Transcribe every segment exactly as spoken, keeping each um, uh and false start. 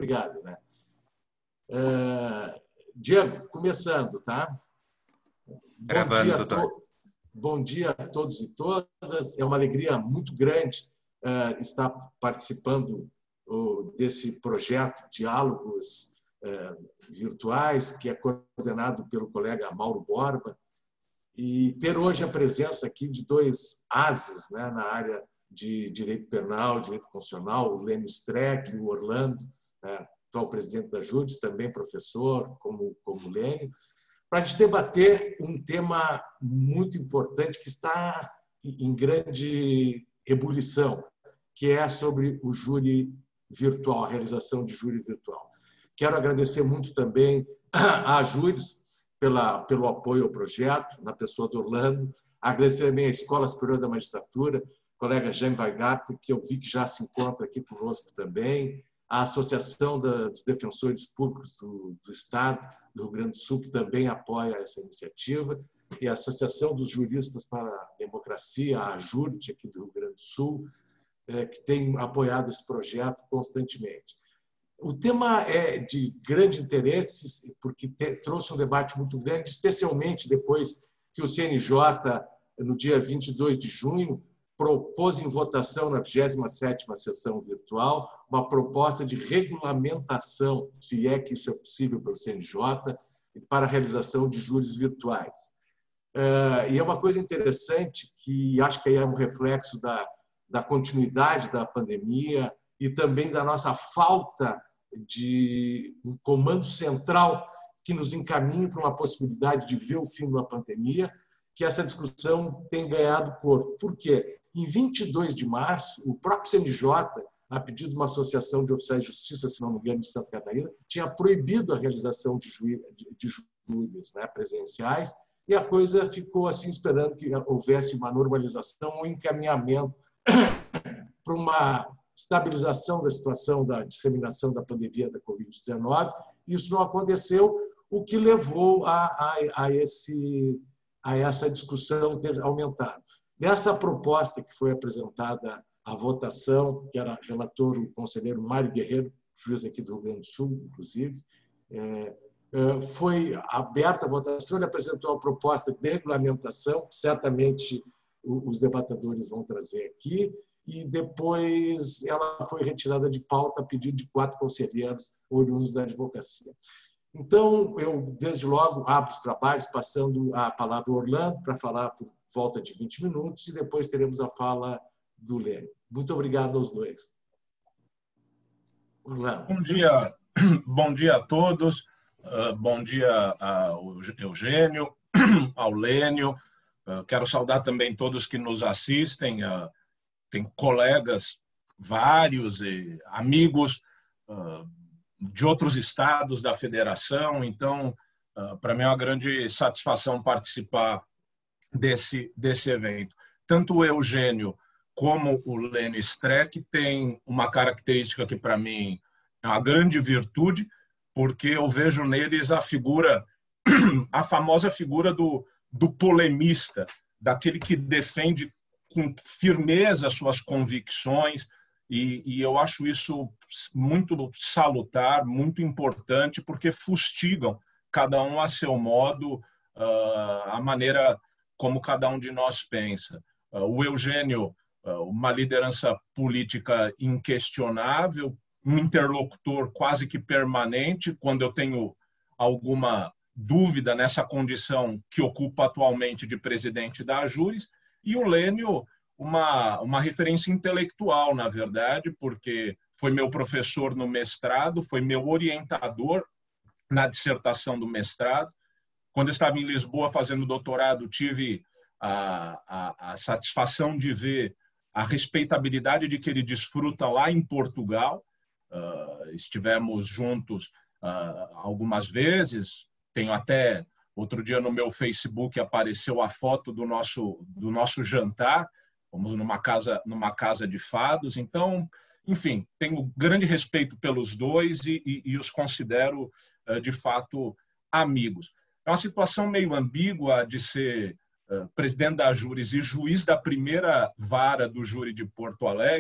Obrigado, né? Uh, Diego, começando, tá? Bom dia, a to... Bom dia a todos e todas. É uma alegria muito grande uh, estar participando uh, desse projeto Diálogos uh, Virtuais, que é coordenado pelo colega Mauro Borba, e ter hoje a presença aqui de dois ases, né, na área de direito penal, direito constitucional, o Lênio Streck e o Orlando, né, atual presidente da Júris, também professor, como, como Lênio, para a gente debater um tema muito importante que está em grande ebulição, que é sobre o júri virtual, a realização de júri virtual. Quero agradecer muito também à Júris pela, pelo apoio ao projeto, na pessoa do Orlando, agradecer também à Escola Superior da Magistratura, colega Jaime Weigart, que eu vi que já se encontra aqui conosco também, a Associação dos Defensores Públicos do, do Estado do Rio Grande do Sul, que também apoia essa iniciativa, e a Associação dos Juristas para a Democracia, a AJURD, aqui do Rio Grande do Sul, é, que tem apoiado esse projeto constantemente. O tema é de grande interesse, porque te, trouxe um debate muito grande, especialmente depois que o C N J, no dia vinte e dois de junho, propôs em votação na vigésima sétima sessão virtual uma proposta de regulamentação, se é que isso é possível pelo C N J, para a realização de júris virtuais. E é uma coisa interessante, que acho que é um reflexo da, da continuidade da pandemia e também da nossa falta de um comando central que nos encaminhe para uma possibilidade de ver o fim da pandemia, que essa discussão tem ganhado corpo. Por quê? Em vinte e dois de março, o próprio C N J, a pedido de uma associação de oficiais de justiça, se não me engano, de Santa Catarina, tinha proibido a realização de júris, né, presenciais, e a coisa ficou assim, esperando que houvesse uma normalização, um encaminhamento para uma estabilização da situação da disseminação da pandemia da Covid dezenove. Isso não aconteceu, o que levou a, a, a, esse, a essa discussão ter aumentado. Nessa proposta que foi apresentada à votação, que era relator o conselheiro Mário Guerreiro, juiz aqui do Rio Grande do Sul, inclusive, é, foi aberta a votação, ele apresentou a proposta de regulamentação, que certamente os debatedores vão trazer aqui, e depois ela foi retirada de pauta a pedido de quatro conselheiros oriundos da advocacia. Então, eu, desde logo, abro os trabalhos, passando a palavra ao Orlando para falar por volta de vinte minutos, e depois teremos a fala do Lênio. Muito obrigado aos dois. Orlando. Bom dia, bom dia a todos, bom dia ao Eugênio, ao Lênio. Quero saudar também todos que nos assistem, tem colegas vários e amigos de outros estados da federação, então, para mim é uma grande satisfação participar desse, desse evento. Tanto o Eugênio como o Lênio Streck têm uma característica que, para mim, é uma grande virtude, porque eu vejo neles a figura, a famosa figura do, do polemista, daquele que defende com firmeza suas convicções, e, e eu acho isso muito salutar, muito importante, porque fustigam, cada um a seu modo, uh, a maneira como cada um de nós pensa. Uh, o Eugênio, uh, uma liderança política inquestionável, um interlocutor quase que permanente, quando eu tenho alguma dúvida nessa condição que ocupa atualmente de presidente da Júris, e o Lênio, uma, uma referência intelectual, na verdade, porque foi meu professor no mestrado, foi meu orientador na dissertação do mestrado. Quando eu estava em Lisboa fazendo doutorado, tive a, a, a satisfação de ver a respeitabilidade de que ele desfruta lá em Portugal. Uh, estivemos juntos uh, algumas vezes, tenho até... Outro dia no meu Facebook apareceu a foto do nosso, do nosso jantar, fomos numa casa, numa casa de fados. Então, enfim, tenho grande respeito pelos dois e, e, e os considero, de fato, amigos. É uma situação meio ambígua de ser uh, presidente da Júris e juiz da primeira vara do júri de Porto Alegre.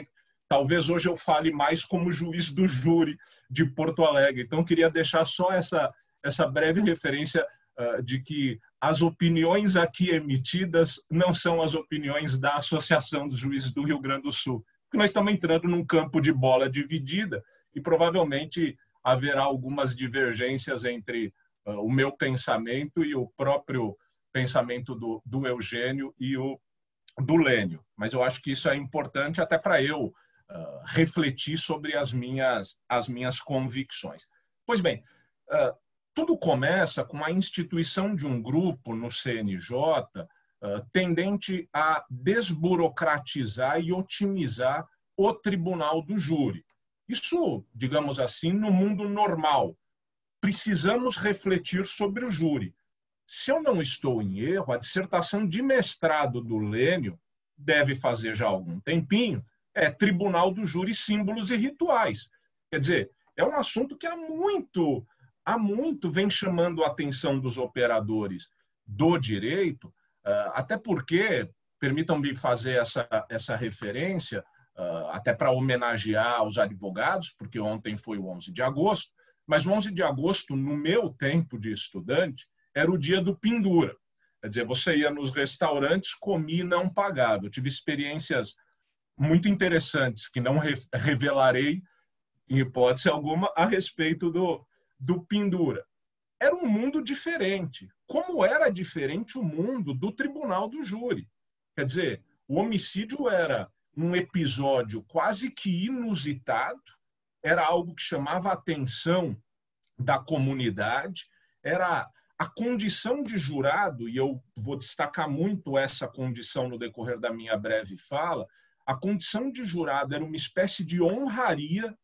talvez hoje eu fale mais como juiz do júri de Porto Alegre. Então, queria deixar só essa, essa breve referência uh, de que as opiniões aqui emitidas não são as opiniões da Associação dos Juízes do Rio Grande do Sul, porque nós estamos entrando num campo de bola dividida e provavelmente haverá algumas divergências entre uh, o meu pensamento e o próprio pensamento do, do Eugênio e o do Lênio. Mas eu acho que isso é importante até para eu uh, refletir sobre as minhas, as minhas convicções. Pois bem, uh, tudo começa com a instituição de um grupo no C N J uh, tendente a desburocratizar e otimizar o Tribunal do Júri. Isso, digamos assim, no mundo normal. Precisamos refletir sobre o júri. Se eu não estou em erro, a dissertação de mestrado do Lênio, deve fazer já algum tempinho, é Tribunal do Júri, Símbolos e Rituais. Quer dizer, é um assunto que há muito, há muito vem chamando a atenção dos operadores do direito, até porque, permitam-me fazer essa, essa referência, até para homenagear os advogados, porque ontem foi o onze de agosto, mas o onze de agosto, no meu tempo de estudante, era o dia do pendura. Quer dizer, você ia nos restaurantes, comia e não pagava. Eu tive experiências muito interessantes que não re revelarei, em hipótese alguma, a respeito do, do pendura. Era um mundo diferente. Como era diferente o mundo do Tribunal do Júri? Quer dizer, o homicídio era um episódio quase que inusitado, era algo que chamava a atenção da comunidade, era a condição de jurado, e eu vou destacar muito essa condição no decorrer da minha breve fala, a condição de jurado era uma espécie de honraria,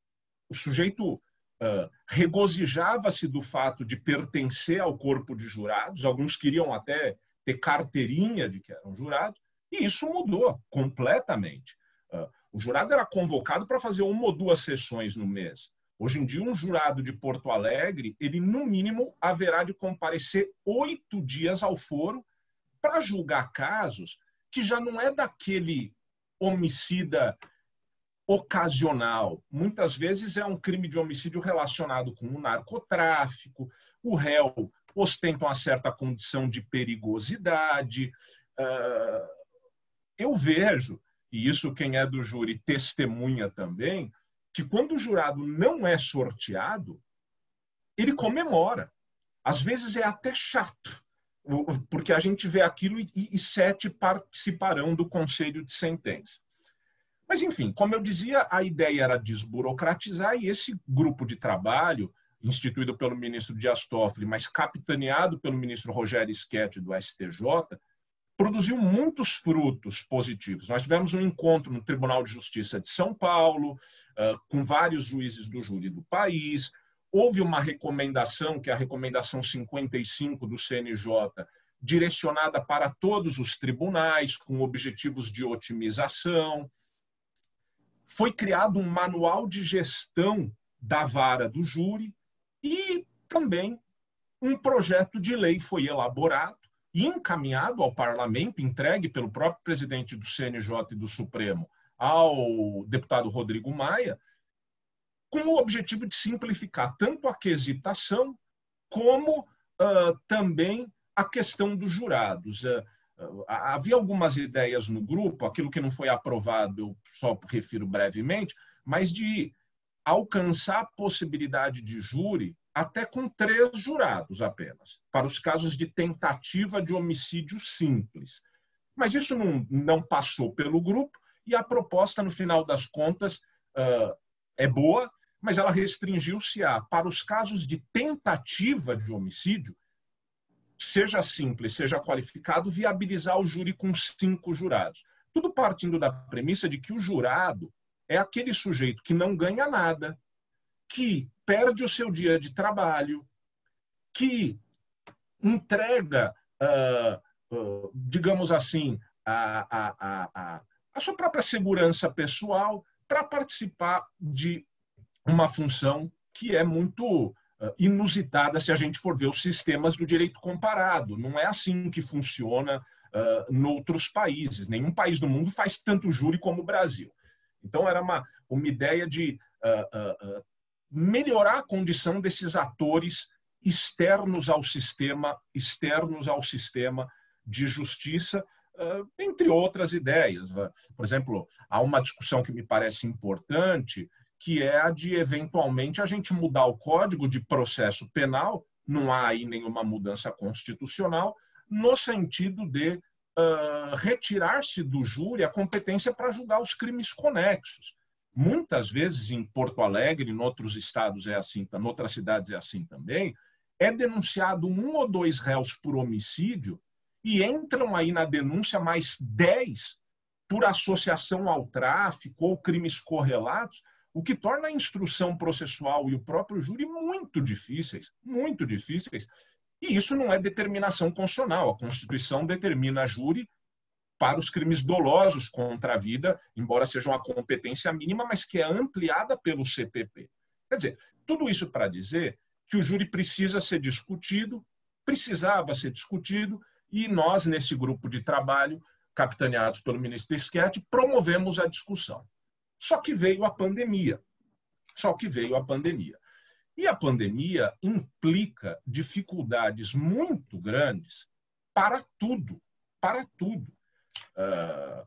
o sujeito uh, regozijava-se do fato de pertencer ao corpo de jurados, alguns queriam até ter carteirinha de que eram jurados, e isso mudou completamente. Uh, o jurado era convocado para fazer uma ou duas sessões no mês. Hoje em dia, um jurado de Porto Alegre, ele no mínimo haverá de comparecer oito dias ao foro para julgar casos que já não é daquele homicida ocasional. Muitas vezes é um crime de homicídio relacionado com o narcotráfico, o réu ostenta uma certa condição de perigosidade. Uh, eu vejo, e isso quem é do júri testemunha também, que quando o jurado não é sorteado, ele comemora. Às vezes é até chato, porque a gente vê aquilo e, e sete participarão do conselho de sentença. Mas, enfim, como eu dizia, a ideia era desburocratizar e esse grupo de trabalho, instituído pelo ministro Dias Toffoli, mas capitaneado pelo ministro Rogério Schetti do S T J, produziu muitos frutos positivos. Nós tivemos um encontro no Tribunal de Justiça de São Paulo, uh, com vários juízes do júri do país. Houve uma recomendação, que é a recomendação cinquenta e cinco do C N J, direcionada para todos os tribunais, com objetivos de otimização. Foi criado um manual de gestão da vara do júri e também um projeto de lei foi elaborado e encaminhado ao parlamento, entregue pelo próprio presidente do C N J e do Supremo ao deputado Rodrigo Maia, com o objetivo de simplificar tanto a quesitação como uh, também a questão dos jurados. Uh, uh, havia algumas ideias no grupo, aquilo que não foi aprovado eu só refiro brevemente, mas de alcançar a possibilidade de júri até com três jurados apenas, para os casos de tentativa de homicídio simples. Mas isso não, não passou pelo grupo e a proposta, no final das contas, uh, é boa, mas ela restringiu-se a, para os casos de tentativa de homicídio, seja simples, seja qualificado, viabilizar o júri com cinco jurados. Tudo partindo da premissa de que o jurado é aquele sujeito que não ganha nada, que perde o seu dia de trabalho, que entrega, uh, uh, digamos assim, a, a, a, a, a sua própria segurança pessoal para participar de uma função que é muito uh, inusitada se a gente for ver os sistemas do direito comparado. Não é assim que funciona uh, em outros países. Nenhum país do mundo faz tanto júri como o Brasil. Então, era uma, uma ideia de uh, uh, uh, melhorar a condição desses atores externos ao sistema, externos ao sistema de justiça, uh, entre outras ideias. Por exemplo, há uma discussão que me parece importante, que é a de, eventualmente, a gente mudar o Código de Processo Penal, não há aí nenhuma mudança constitucional, no sentido de uh, retirar-se do júri a competência para julgar os crimes conexos. Muitas vezes, em Porto Alegre, em outros estados é assim, em outras cidades é assim também, é denunciado um ou dois réus por homicídio e entram aí na denúncia mais dez por associação ao tráfico ou crimes correlatos, o que torna a instrução processual e o próprio júri muito difíceis, muito difíceis. E isso não é determinação constitucional. A Constituição determina júri para os crimes dolosos contra a vida, embora seja uma competência mínima, mas que é ampliada pelo C P P. Quer dizer, tudo isso para dizer que o júri precisa ser discutido, precisava ser discutido, e nós, nesse grupo de trabalho, capitaneados pelo ministro Schietti, promovemos a discussão. Só que veio a pandemia. Só que veio a pandemia. E a pandemia implica dificuldades muito grandes para tudo, para tudo. Uh,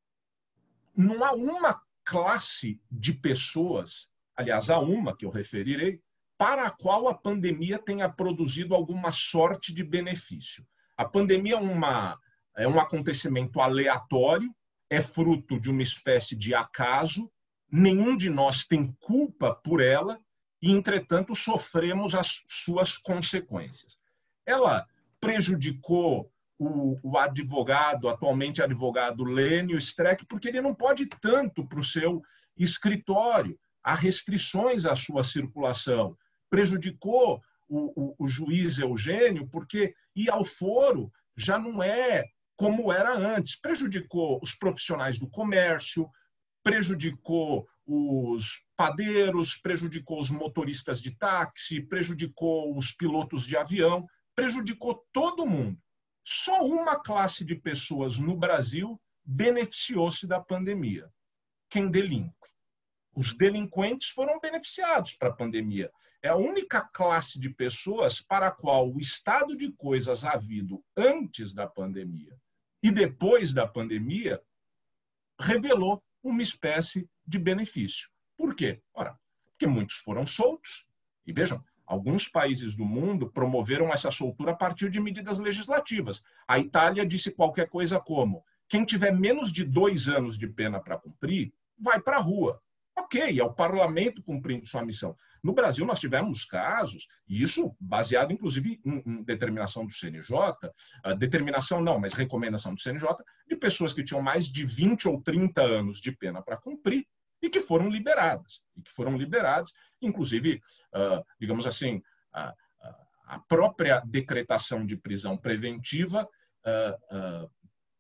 não há uma classe de pessoas, aliás, há uma que eu referirei, para a qual a pandemia tenha produzido alguma sorte de benefício. A pandemia é, uma, é um acontecimento aleatório, é fruto de uma espécie de acaso, nenhum de nós tem culpa por ela e, entretanto, sofremos as suas consequências. Ela prejudicou o, o advogado, atualmente advogado Lênio Streck, porque ele não pode ir tanto para o seu escritório, há restrições à sua circulação. Prejudicou o, o, o juiz Eugênio, porque ir ao foro já não é como era antes. Prejudicou os profissionais do comércio, prejudicou os padeiros, prejudicou os motoristas de táxi, prejudicou os pilotos de avião, prejudicou todo mundo. Só uma classe de pessoas no Brasil beneficiou-se da pandemia: quem delinque. Os delinquentes foram beneficiados para a pandemia. É a única classe de pessoas para a qual o estado de coisas havido antes da pandemia e depois da pandemia revelou uma espécie de benefício. Por quê? Ora, porque muitos foram soltos. E vejam, alguns países do mundo promoveram essa soltura a partir de medidas legislativas. A Itália disse qualquer coisa como: quem tiver menos de dois anos de pena para cumprir, vai para a rua. Ok, é o parlamento cumprindo sua missão. No Brasil, nós tivemos casos, e isso baseado, inclusive, em, em determinação do C N J, uh, determinação não, mas recomendação do C N J, de pessoas que tinham mais de vinte ou trinta anos de pena para cumprir e que foram liberadas. E que foram liberadas, inclusive, uh, digamos assim, a, a própria decretação de prisão preventiva uh, uh,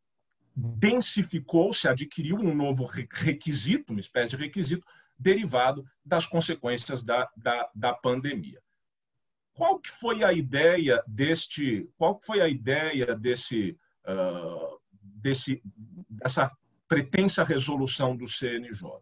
densificou, se adquiriu um novo requisito, uma espécie de requisito, derivado das consequências da, da, da pandemia. Qual que foi a ideia deste, qual que foi a ideia desse, uh, desse, dessa pretensa resolução do C N J?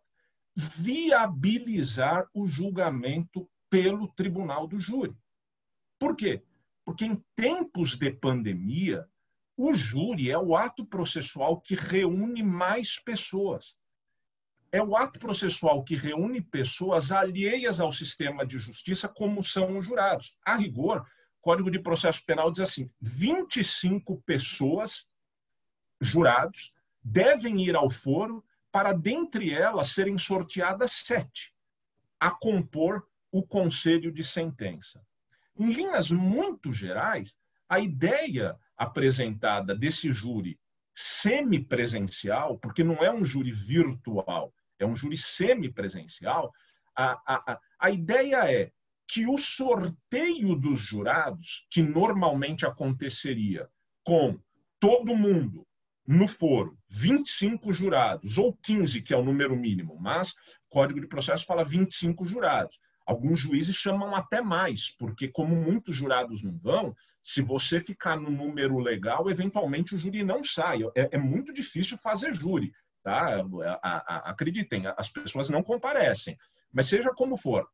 Viabilizar o julgamento pelo Tribunal do Júri. Por quê? Porque em tempos de pandemia, o júri é o ato processual que reúne mais pessoas. É o ato processual que reúne pessoas alheias ao sistema de justiça, como são os jurados. A rigor, o Código de Processo Penal diz assim: vinte e cinco pessoas, jurados, devem ir ao foro para, dentre elas, serem sorteadas sete a compor o conselho de sentença. Em linhas muito gerais, a ideia apresentada desse júri semipresencial, porque não é um júri virtual, é um júri semipresencial, a, a, a ideia é que o sorteio dos jurados, que normalmente aconteceria com todo mundo no foro, vinte e cinco jurados, ou quinze, que é o número mínimo, mas o Código de Processo fala vinte e cinco jurados. Alguns juízes chamam até mais, porque como muitos jurados não vão, se você ficar no número legal, eventualmente o júri não sai. É, é muito difícil fazer júri. Tá? A, a, acreditem, as pessoas não comparecem. Mas seja como for,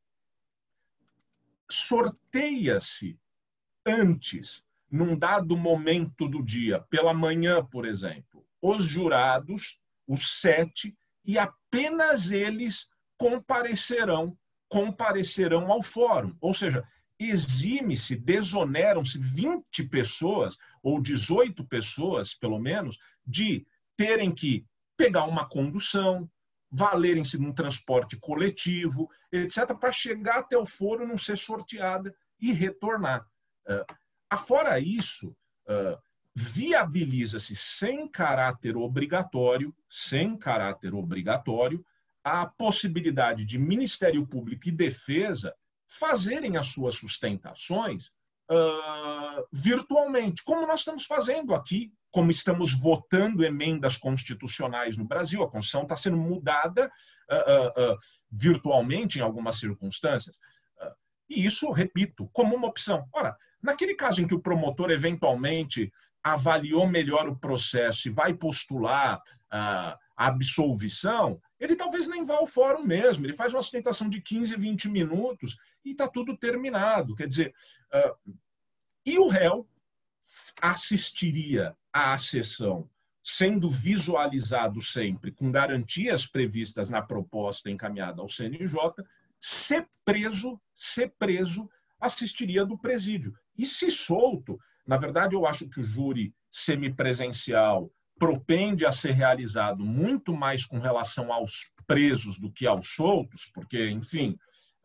sorteia-se antes, num dado momento do dia, pela manhã, por exemplo, os jurados, os sete, e apenas eles comparecerão, comparecerão ao fórum. Ou seja, exime-se, desoneram-se vinte pessoas, ou dezoito pessoas, pelo menos, de terem que pegar uma condução, valerem-se num transporte coletivo, etcétera, para chegar até o fórum, não ser sorteada e retornar. Uh, afora isso, uh, viabiliza-se sem caráter obrigatório, sem caráter obrigatório, a possibilidade de Ministério Público e Defesa fazerem as suas sustentações uh, virtualmente, como nós estamos fazendo aqui, como estamos votando emendas constitucionais no Brasil. A Constituição está sendo mudada uh, uh, uh, virtualmente em algumas circunstâncias. Uh, e isso, repito, como uma opção. Ora, naquele caso em que o promotor eventualmente avaliou melhor o processo e vai postular uh, a absolvição, ele talvez nem vá ao fórum mesmo, ele faz uma sustentação de quinze, vinte minutos e está tudo terminado. Quer dizer, uh, e o réu assistiria à sessão sendo visualizado sempre com garantias previstas na proposta encaminhada ao C N J, se preso, se preso, assistiria do presídio. E se solto, na verdade eu acho que o júri semipresencial propende a ser realizado muito mais com relação aos presos do que aos soltos, porque, enfim,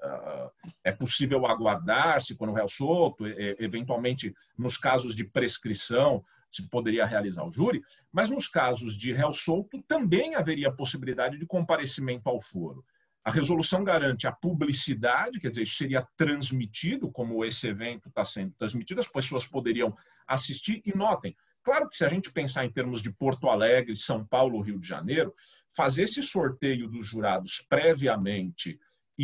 é possível aguardar-se quando o réu solto, eventualmente nos casos de prescrição se poderia realizar o júri, mas nos casos de réu solto também haveria possibilidade de comparecimento ao foro. A resolução garante a publicidade, quer dizer, isso seria transmitido, como esse evento está sendo transmitido, as pessoas poderiam assistir. E notem, claro que se a gente pensar em termos de Porto Alegre, São Paulo, Rio de Janeiro, fazer esse sorteio dos jurados previamente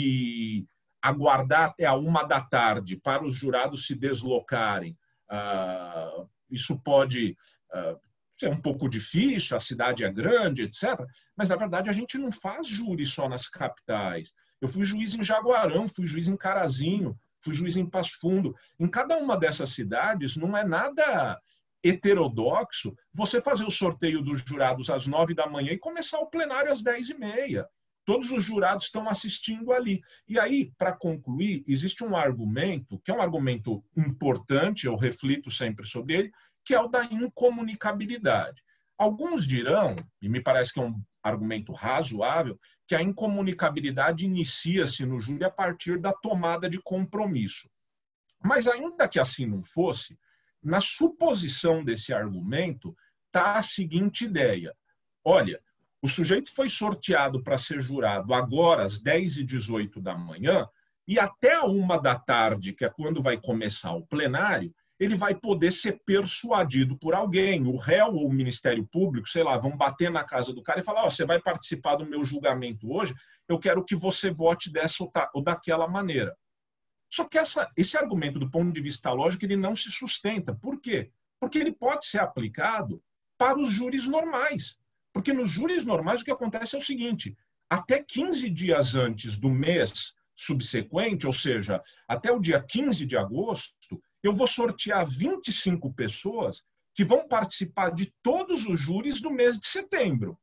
e aguardar até a uma da tarde para os jurados se deslocarem, uh, isso pode uh, ser um pouco difícil, a cidade é grande, etcétera. Mas, na verdade, a gente não faz júri só nas capitais. Eu fui juiz em Jaguarão, fui juiz em Carazinho, fui juiz em Passo Fundo. Em cada uma dessas cidades não é nada heterodoxo você fazer o sorteio dos jurados às nove da manhã e começar o plenário às dez e meia. Todos os jurados estão assistindo ali. E aí, para concluir, existe um argumento, que é um argumento importante, eu reflito sempre sobre ele, que é o da incomunicabilidade. Alguns dirão, e me parece que é um argumento razoável, que a incomunicabilidade inicia-se no júri a partir da tomada de compromisso. Mas ainda que assim não fosse, na suposição desse argumento está a seguinte ideia. Olha, o sujeito foi sorteado para ser jurado agora às dez e dezoito da manhã e até a uma da tarde, que é quando vai começar o plenário, ele vai poder ser persuadido por alguém, o réu ou o Ministério Público, sei lá, vão bater na casa do cara e falar, ó, oh, você vai participar do meu julgamento hoje, eu quero que você vote dessa ou daquela maneira. Só que essa, esse argumento, do ponto de vista lógico, ele não se sustenta. Por quê? Porque ele pode ser aplicado para os júris normais. Porque nos júris normais o que acontece é o seguinte, até quinze dias antes do mês subsequente, ou seja, até o dia quinze de agosto, eu vou sortear vinte e cinco pessoas que vão participar de todos os júris do mês de setembro.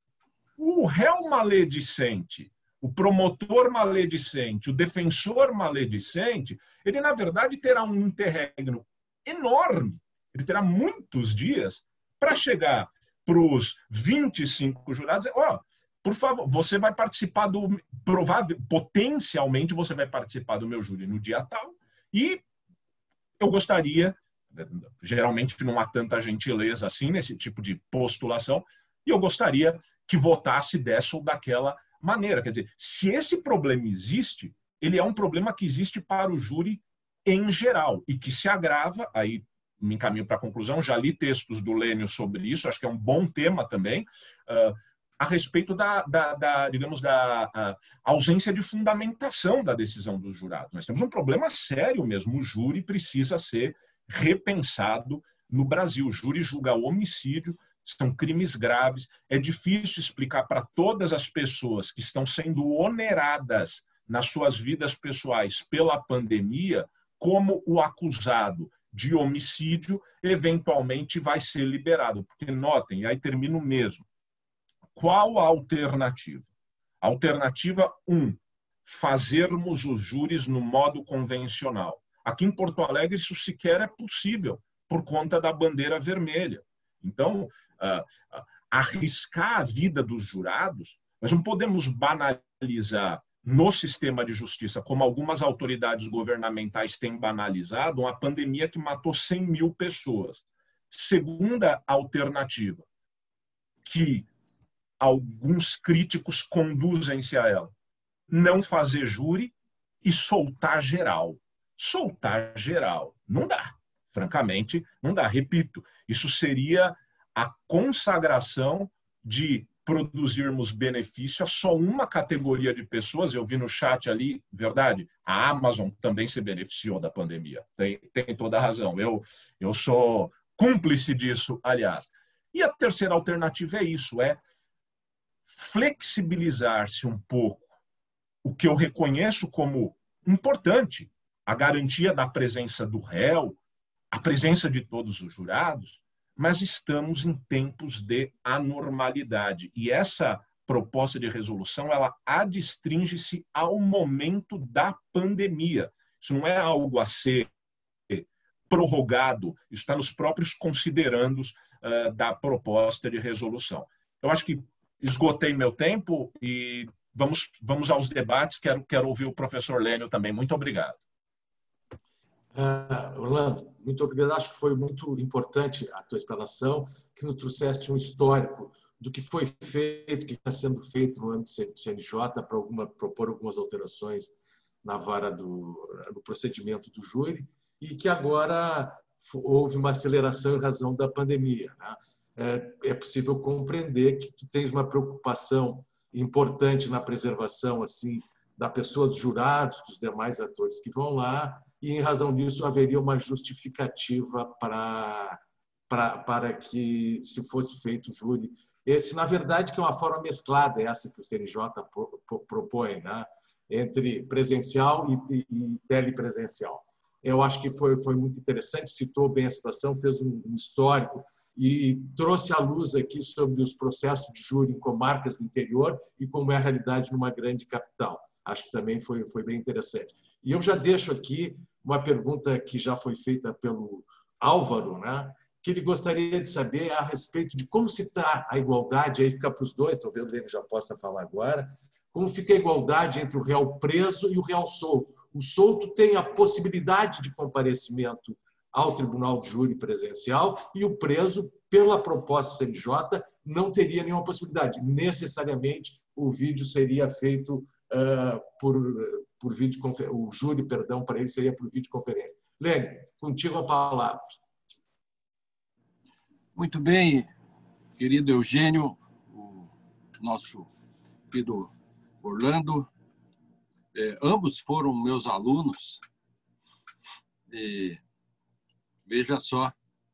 O réu maledicente, o promotor maledicente, o defensor maledicente, ele, na verdade, terá um interregno enorme. Ele terá muitos dias para chegar para os vinte e cinco jurados e dizer, ó, oh, por favor, você vai participar do... provável, potencialmente, você vai participar do meu júri no dia tal e eu gostaria, geralmente não há tanta gentileza assim nesse tipo de postulação, e eu gostaria que votasse dessa ou daquela maneira. Quer dizer, se esse problema existe, ele é um problema que existe para o júri em geral e que se agrava, aí me encaminho para a conclusão, já li textos do Lênio sobre isso, acho que é um bom tema também, uh, a respeito da, da, da digamos, da uh, ausência de fundamentação da decisão dos jurados. Nós temos um problema sério mesmo, o júri precisa ser repensado no Brasil. O júri julga homicídio são crimes graves. É difícil explicar para todas as pessoas que estão sendo oneradas nas suas vidas pessoais pela pandemia como o acusado de homicídio eventualmente vai ser liberado. Porque, notem, e aí termino mesmo, qual a alternativa? Alternativa um, fazermos os júris no modo convencional. Aqui em Porto Alegre isso sequer é possível, por conta da bandeira vermelha. Então, uh, uh, arriscar a vida dos jurados, nós não podemos banalizar no sistema de justiça, como algumas autoridades governamentais têm banalizado, uma pandemia que matou cem mil pessoas. Segunda alternativa, que alguns críticos conduzem-se a ela, não fazer júri e soltar geral. Soltar geral. Não dá. Francamente, não dá. Repito, isso seria a consagração de produzirmos benefício a só uma categoria de pessoas. Eu vi no chat ali, verdade, a Amazon também se beneficiou da pandemia. Tem, tem toda a razão. Eu, eu sou cúmplice disso, aliás. E a terceira alternativa é isso, é flexibilizar-se um pouco o que eu reconheço como importante, a garantia da presença do réu, a presença de todos os jurados, mas estamos em tempos de anormalidade. E essa proposta de resolução, ela adstringe-se ao momento da pandemia. Isso não é algo a ser prorrogado, isso está nos próprios considerandos uh, da proposta de resolução. Eu acho que esgotei meu tempo e vamos, vamos aos debates. Quero, quero ouvir o professor Lênio também. Muito obrigado. Uh, Orlando, muito obrigado. Acho que foi muito importante a tua explanação, que nos trouxeste um histórico do que foi feito, que está sendo feito no âmbito do C N J para alguma, propor algumas alterações na vara do no procedimento do júri e que agora houve uma aceleração em razão da pandemia, né? É, é possível compreender que tu tens uma preocupação importante na preservação assim da pessoa dos jurados, dos demais atores que vão lá, e em razão disso haveria uma justificativa para para para que se fosse feito o júri. Esse, na verdade, que é uma forma mesclada, essa que o C N J propõe, né? Entre presencial e, e telepresencial. Eu acho que foi, foi muito interessante, citou bem a situação, fez um, um histórico e trouxe à luz aqui sobre os processos de júri em comarcas do interior e como é a realidade numa grande capital. Acho que também foi, foi bem interessante. E eu já deixo aqui uma pergunta que já foi feita pelo Álvaro, né? Que ele gostaria de saber a respeito de como se está a igualdade, aí fica para os dois, talvez ele já possa falar agora, como fica a igualdade entre o réu preso e o réu solto. O solto tem a possibilidade de comparecimento ao tribunal de júri presencial e o preso, pela proposta do C N J, não teria nenhuma possibilidade. Necessariamente, o vídeo seria feito uh, por, por videoconferência. O júri, perdão, para ele seria por videoconferência. Lênio, contigo a palavra. Muito bem, querido Eugênio, o nosso querido Orlando. É, ambos foram meus alunos. E, veja só,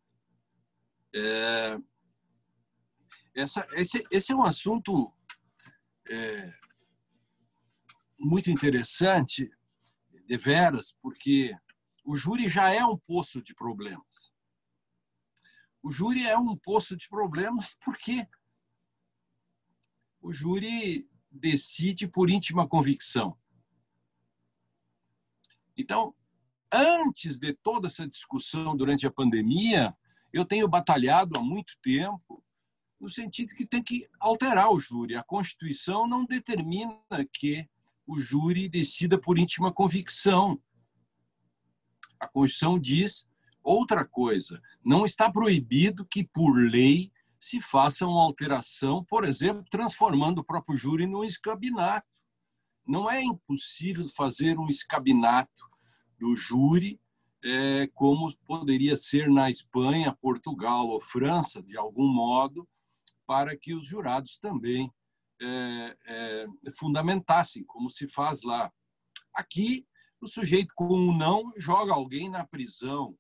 é, essa, esse, esse é um assunto é, muito interessante, deveras, porque o júri já é um poço de problemas. O júri é um poço de problemas porque o júri decide por íntima convicção. Então, antes de toda essa discussão durante a pandemia, eu tenho batalhado há muito tempo no sentido que tem que alterar o júri. A Constituição não determina que o júri decida por íntima convicção. A Constituição diz outra coisa. Não está proibido que, por lei, se faça uma alteração, por exemplo, transformando o próprio júri num escabinato. Não é impossível fazer um escabinato do júri, é, como poderia ser na Espanha, Portugal ou França, de algum modo, para que os jurados também é, é, fundamentassem, como se faz lá. Aqui, o sujeito com um não joga alguém na prisão,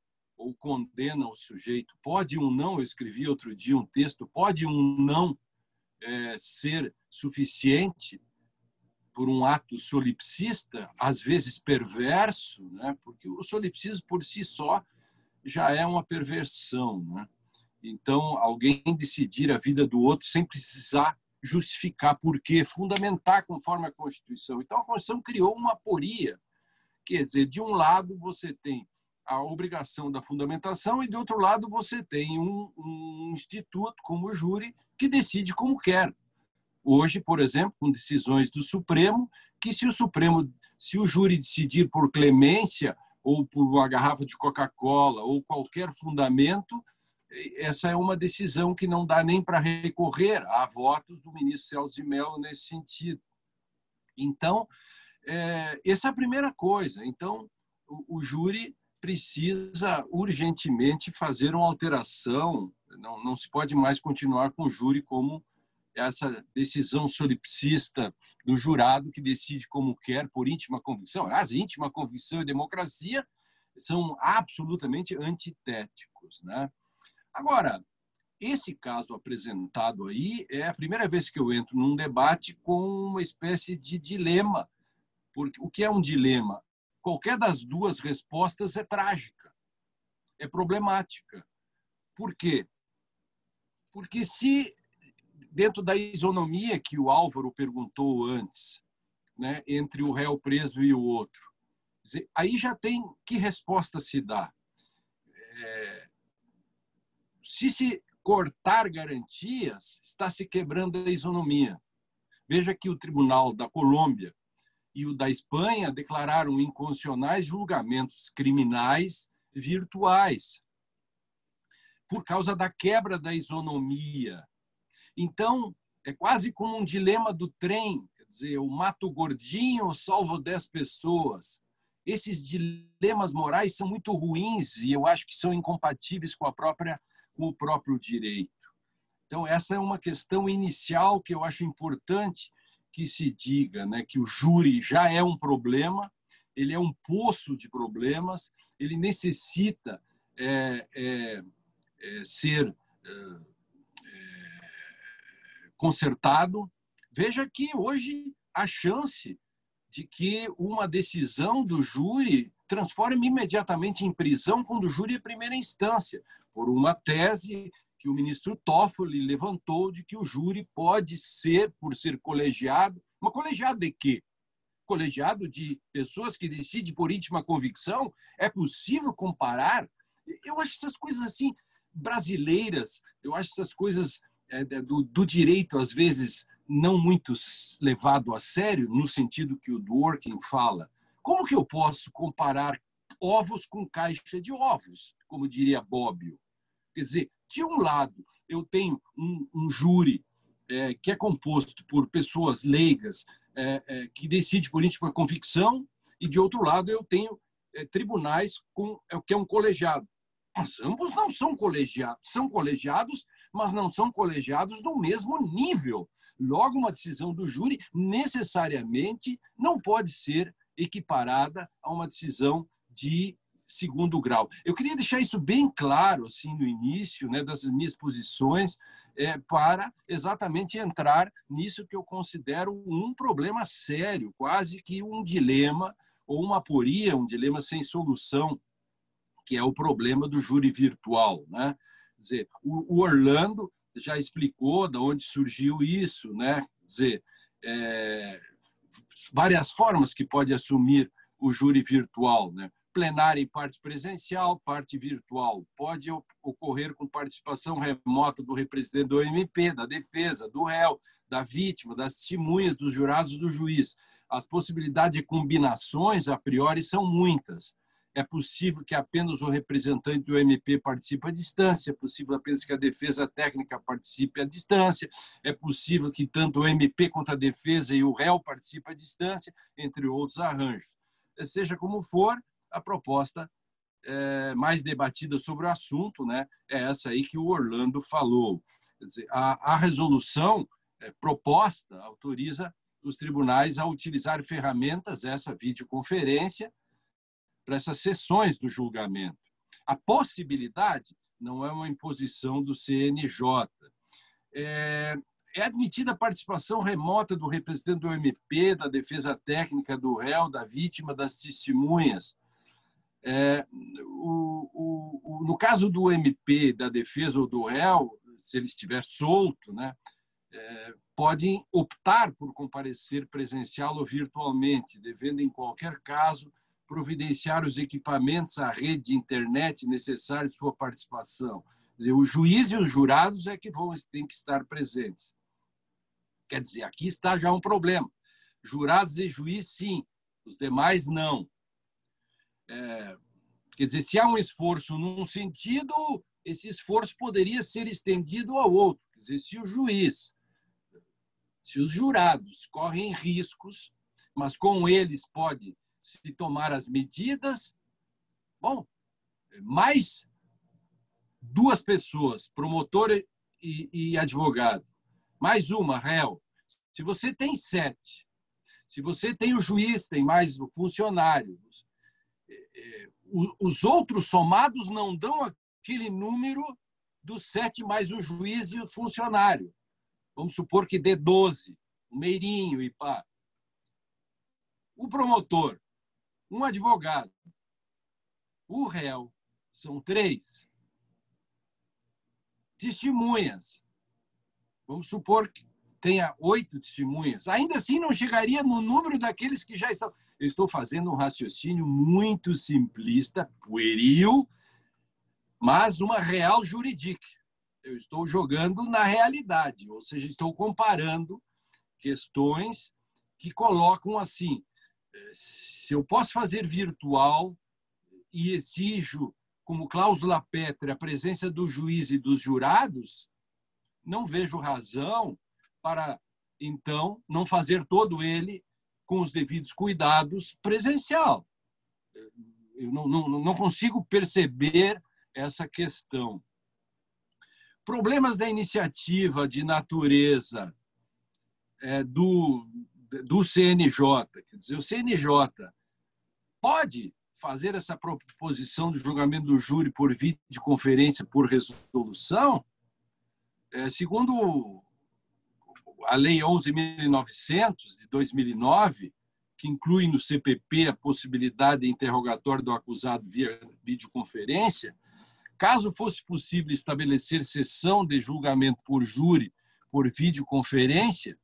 ou condena o sujeito. Pode um não, eu escrevi outro dia um texto, pode um não é, ser suficiente por um ato solipsista, às vezes perverso, né? Porque o solipsismo por si só já é uma perversão, né? Então, alguém decidir a vida do outro sem precisar justificar por quê, fundamentar conforme a Constituição. Então, a Constituição criou uma aporia. Quer dizer, de um lado você tem a obrigação da fundamentação e, de outro lado, você tem um, um instituto como o júri que decide como quer. Hoje, por exemplo, com decisões do Supremo, que se o Supremo, se o júri decidir por clemência ou por uma garrafa de Coca-Cola ou qualquer fundamento, essa é uma decisão que não dá nem para recorrer. Há votos do ministro Celso de Mello nesse sentido. Então, é, essa é a primeira coisa. Então, o, o júri precisa urgentemente fazer uma alteração. Não, não se pode mais continuar com o júri como essa decisão solipsista do jurado que decide como quer por íntima convicção. Aliás, íntima convicção e democracia são absolutamente antitéticos, né? Agora, esse caso apresentado aí é a primeira vez que eu entro num debate com uma espécie de dilema. Porque o que é um dilema? Qualquer das duas respostas é trágica, é problemática. Por quê? Porque se, dentro da isonomia que o Álvaro perguntou antes, né, entre o réu preso e o outro, aí já tem que resposta se dá. É, se se cortar garantias, está se quebrando a isonomia. Veja que o Tribunal da Colômbia e o da Espanha declararam inconstitucionais julgamentos criminais virtuais por causa da quebra da isonomia. Então, é quase como um dilema do trem, quer dizer, eu mato o gordinho ou salvo dez pessoas. Esses dilemas morais são muito ruins e eu acho que são incompatíveis com a própria com o próprio direito. Então, essa é uma questão inicial que eu acho importante que se diga, né, que o júri já é um problema, ele é um poço de problemas, ele necessita é, é, é, ser é, é, consertado. Veja que hoje a chance de que uma decisão do júri transforme imediatamente em prisão quando o júri é primeira instância, por uma tese que o ministro Toffoli levantou de que o júri pode ser, por ser colegiado, mas colegiado de quê? Colegiado de pessoas que decidem por íntima convicção? É possível comparar? Eu acho essas coisas assim brasileiras, eu acho essas coisas é, do, do direito, às vezes, não muito levado a sério, no sentido que o Dworkin fala. Como que eu posso comparar ovos com caixa de ovos, como diria Bobbio? Quer dizer, de um lado, eu tenho um, um júri é, que é composto por pessoas leigas é, é, que decide por íntima convicção, e, de outro lado, eu tenho é, tribunais com é, que é um colegiado. Mas ambos não são colegiados. São colegiados, mas não são colegiados no mesmo nível. Logo, uma decisão do júri necessariamente não pode ser equiparada a uma decisão de segundo grau. Eu queria deixar isso bem claro assim no início, né, das minhas posições, é, para exatamente entrar nisso que eu considero um problema sério, quase que um dilema ou uma aporia, um dilema sem solução, que é o problema do júri virtual, né? Quer dizer, o, o Orlando já explicou de onde surgiu isso, né? Quer dizer, é, várias formas que pode assumir o júri virtual, né? Plenária e parte presencial, parte virtual. Pode ocorrer com participação remota do representante do M P, da defesa, do réu, da vítima, das testemunhas, dos jurados, do juiz. As possibilidades de combinações, a priori, são muitas. É possível que apenas o representante do M P participe à distância, é possível apenas que a defesa técnica participe à distância, é possível que tanto o M P quanto a defesa e o réu participem à distância, entre outros arranjos. Seja como for, a proposta é, mais debatida sobre o assunto, né, é essa aí que o Orlando falou. Quer dizer, a, a resolução é, proposta autoriza os tribunais a utilizar ferramentas, essa videoconferência, para essas sessões do julgamento. A possibilidade não é uma imposição do C N J. É, é admitida a participação remota do representante do M P, da defesa técnica do réu, da vítima, das testemunhas. É, o, o, o, no caso do M P, da defesa ou do réu, se ele estiver solto, né, é, podem optar por comparecer presencial ou virtualmente, devendo, em qualquer caso, providenciar os equipamentos, a rede de internet necessários à sua participação. Quer dizer, o juiz e os jurados é que vão, têm que estar presentes. Quer dizer, aqui está já um problema. Jurados e juiz, sim. Os demais, não. É, quer dizer, se há um esforço num sentido, esse esforço poderia ser estendido ao outro. Quer dizer, se o juiz, se os jurados correm riscos, mas com eles pode se tomar as medidas, bom, mais duas pessoas, promotor e, e advogado, mais uma, réu. Se você tem sete, se você tem o juiz, tem mais o funcionário, os outros somados não dão aquele número dos sete mais o juiz e o funcionário. Vamos supor que dê doze, o meirinho e pá. O promotor, um advogado, o réu, são três. Testemunhas. Vamos supor que tenha oito testemunhas. Ainda assim, não chegaria no número daqueles que já estão. Eu estou fazendo um raciocínio muito simplista, pueril, mas uma real juridique. Eu estou jogando na realidade, ou seja, estou comparando questões que colocam assim: se eu posso fazer virtual e exijo, como cláusula pétrea, a presença do juiz e dos jurados, não vejo razão para, então, não fazer todo ele com os devidos cuidados presencial. Eu não, não, não consigo perceber essa questão. Problemas da iniciativa de natureza é, do, do C N J. Quer dizer, o C N J pode fazer essa proposição de julgamento do júri por videoconferência, por resolução, é, segundo a Lei onze mil e novecentos, de dois mil e nove, que inclui no C P P a possibilidade de interrogatório do acusado via videoconferência, caso fosse possível estabelecer sessão de julgamento por júri por videoconferência,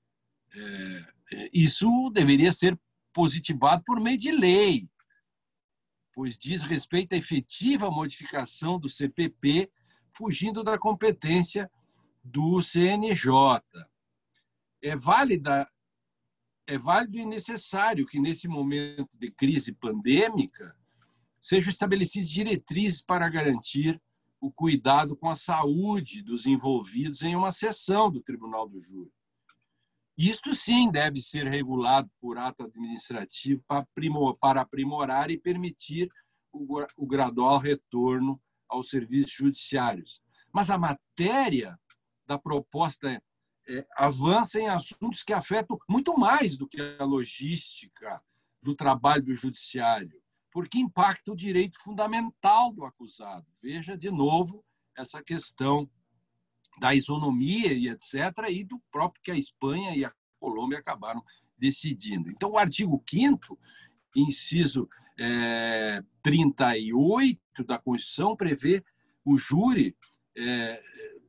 é, isso deveria ser positivado por meio de lei, pois diz respeito à efetiva modificação do C P P, fugindo da competência do C N J. É válida, é válido e necessário que, nesse momento de crise pandêmica, sejam estabelecidas diretrizes para garantir o cuidado com a saúde dos envolvidos em uma sessão do Tribunal do Júri. Isto, sim, deve ser regulado por ato administrativo para aprimorar e permitir o gradual retorno aos serviços judiciários. Mas a matéria da proposta é, avança em assuntos que afetam muito mais do que a logística do trabalho do judiciário, porque impacta o direito fundamental do acusado. Veja, de novo, essa questão da isonomia e etcétera, e do próprio que a Espanha e a Colômbia acabaram decidindo. Então, o artigo quinto, inciso é, trinta e oito da Constituição, prevê o júri, é,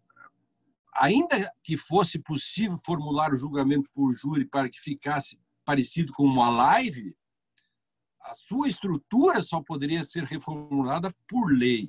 ainda que fosse possível formular o julgamento por júri para que ficasse parecido com uma live, a sua estrutura só poderia ser reformulada por lei.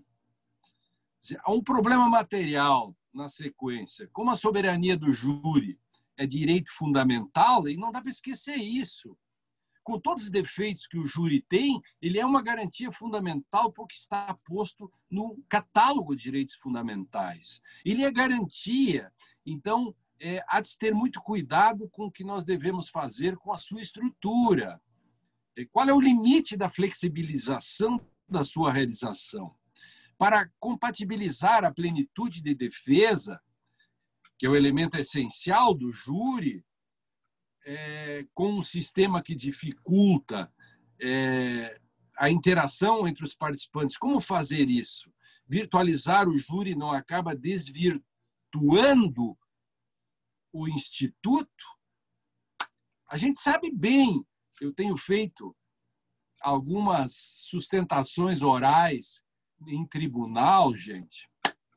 Há um problema material na sequência. Como a soberania do júri é direito fundamental, e não dá para esquecer isso. Com todos os defeitos que o júri tem, ele é uma garantia fundamental porque está posto no catálogo de direitos fundamentais. Ele é garantia, então, é, há de ter muito cuidado com o que nós devemos fazer com a sua estrutura. Qual é o limite da flexibilização da sua realização? Para compatibilizar a plenitude de defesa, que é o elemento essencial do júri, é, com um sistema que dificulta é, a interação entre os participantes. Como fazer isso? Virtualizar o júri não acaba desvirtuando o instituto? A gente sabe bem, eu tenho feito algumas sustentações orais em tribunal, gente.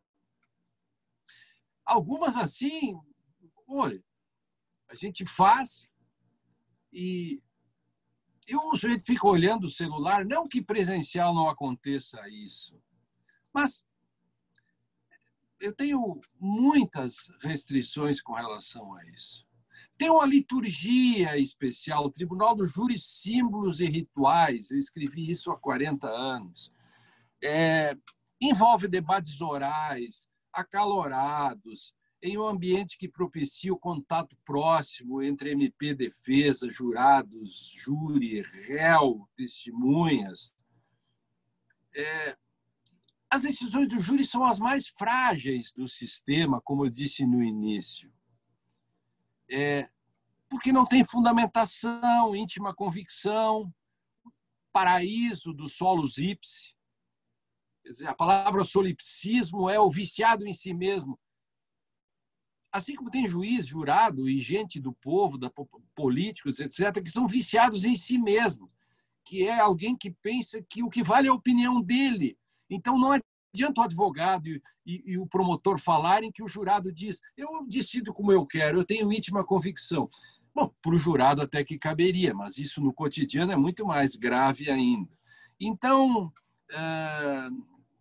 Algumas assim, olha, a gente faz e, e o sujeito fica olhando o celular, não que presencial não aconteça isso, mas eu tenho muitas restrições com relação a isso. Tem uma liturgia especial, o Tribunal do Júri, Símbolos e Rituais, eu escrevi isso há quarenta anos. É, envolve debates orais, acalorados, em um ambiente que propicia o contato próximo entre M P, defesa, jurados, júri, réu, testemunhas. É, as decisões do júri são as mais frágeis do sistema, como eu disse no início. É, porque não tem fundamentação, íntima convicção, paraíso do solus ipse. Quer dizer, a palavra solipsismo é o viciado em si mesmo. Assim como tem juiz, jurado e gente do povo, da, políticos, etcétera, que são viciados em si mesmo, que é alguém que pensa que o que vale é a opinião dele. Então, não adianta o advogado e, e, e o promotor falarem que o jurado diz: eu decido como eu quero, eu tenho íntima convicção. Bom, para o jurado até que caberia, mas isso no cotidiano é muito mais grave ainda. Então, ah,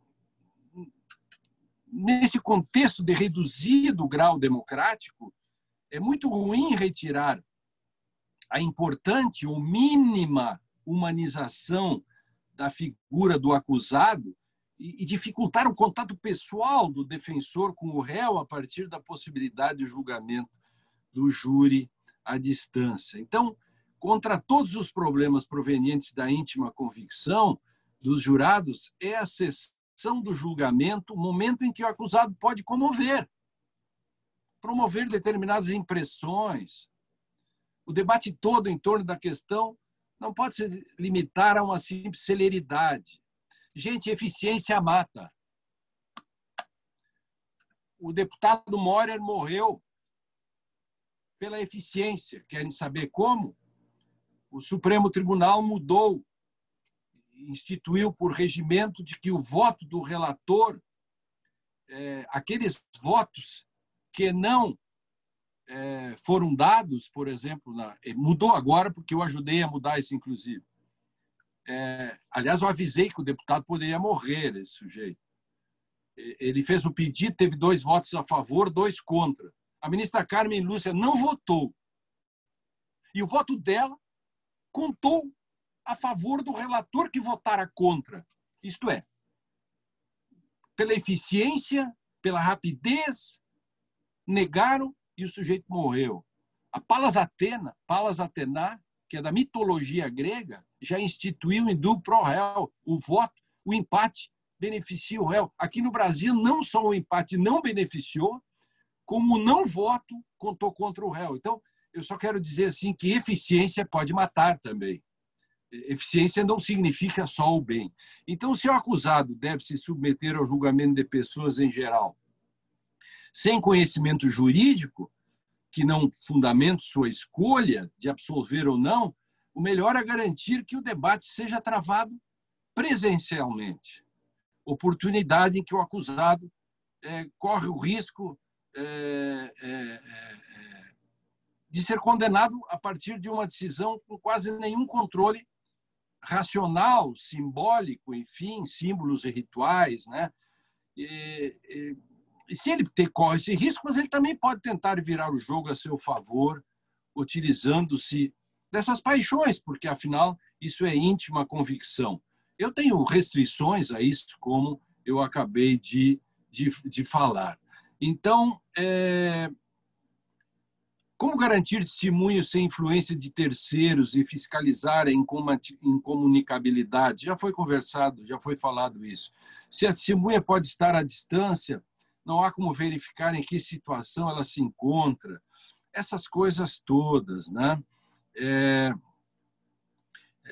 nesse contexto de reduzido grau democrático, é muito ruim retirar a importante ou mínima humanização da figura do acusado e dificultar o contato pessoal do defensor com o réu a partir da possibilidade de julgamento do júri à distância. Então, contra todos os problemas provenientes da íntima convicção dos jurados, é a sessão do julgamento o momento em que o acusado pode comover, promover determinadas impressões. O debate todo em torno da questão não pode se limitar a uma simples celeridade. Gente, eficiência mata. O deputado Morer morreu pela eficiência. Querem saber como? O Supremo Tribunal mudou, instituiu por regimento de que o voto do relator, é, aqueles votos que não é, foram dados, por exemplo, na, mudou agora, porque eu ajudei a mudar isso, inclusive. É, aliás, eu avisei que o deputado poderia morrer, esse sujeito. Ele fez o pedido, teve dois votos a favor, dois contra. A ministra Carmen Lúcia não votou. E o voto dela contou a favor do relator que votara contra. Isto é, pela eficiência, pela rapidez, negaram e o sujeito morreu. A Palas Atena, Palas Atená, que é da mitologia grega, já instituiu em due pro réu o voto, o empate beneficia o réu. Aqui no Brasil, não só o empate não beneficiou, como o não voto contou contra o réu. Então, eu só quero dizer assim que eficiência pode matar também. Eficiência não significa só o bem. Então, se o acusado deve se submeter ao julgamento de pessoas em geral, sem conhecimento jurídico, que não fundamenta sua escolha de absolver ou não, o melhor é garantir que o debate seja travado presencialmente. Oportunidade em que o acusado é, corre o risco é, é, é, de ser condenado a partir de uma decisão com quase nenhum controle racional, simbólico, enfim, símbolos e rituais, né? E, e, e se ele ter, corre esse risco, mas ele também pode tentar virar o jogo a seu favor, utilizando-se dessas paixões, porque, afinal, isso é íntima convicção. Eu tenho restrições a isso, como eu acabei de, de, de falar. Então, é, como garantir testemunho sem influência de terceiros e fiscalizar a incomunicabilidade? Já foi conversado, já foi falado isso. Se a testemunha pode estar à distância, não há como verificar em que situação ela se encontra. Essas coisas todas, né? É,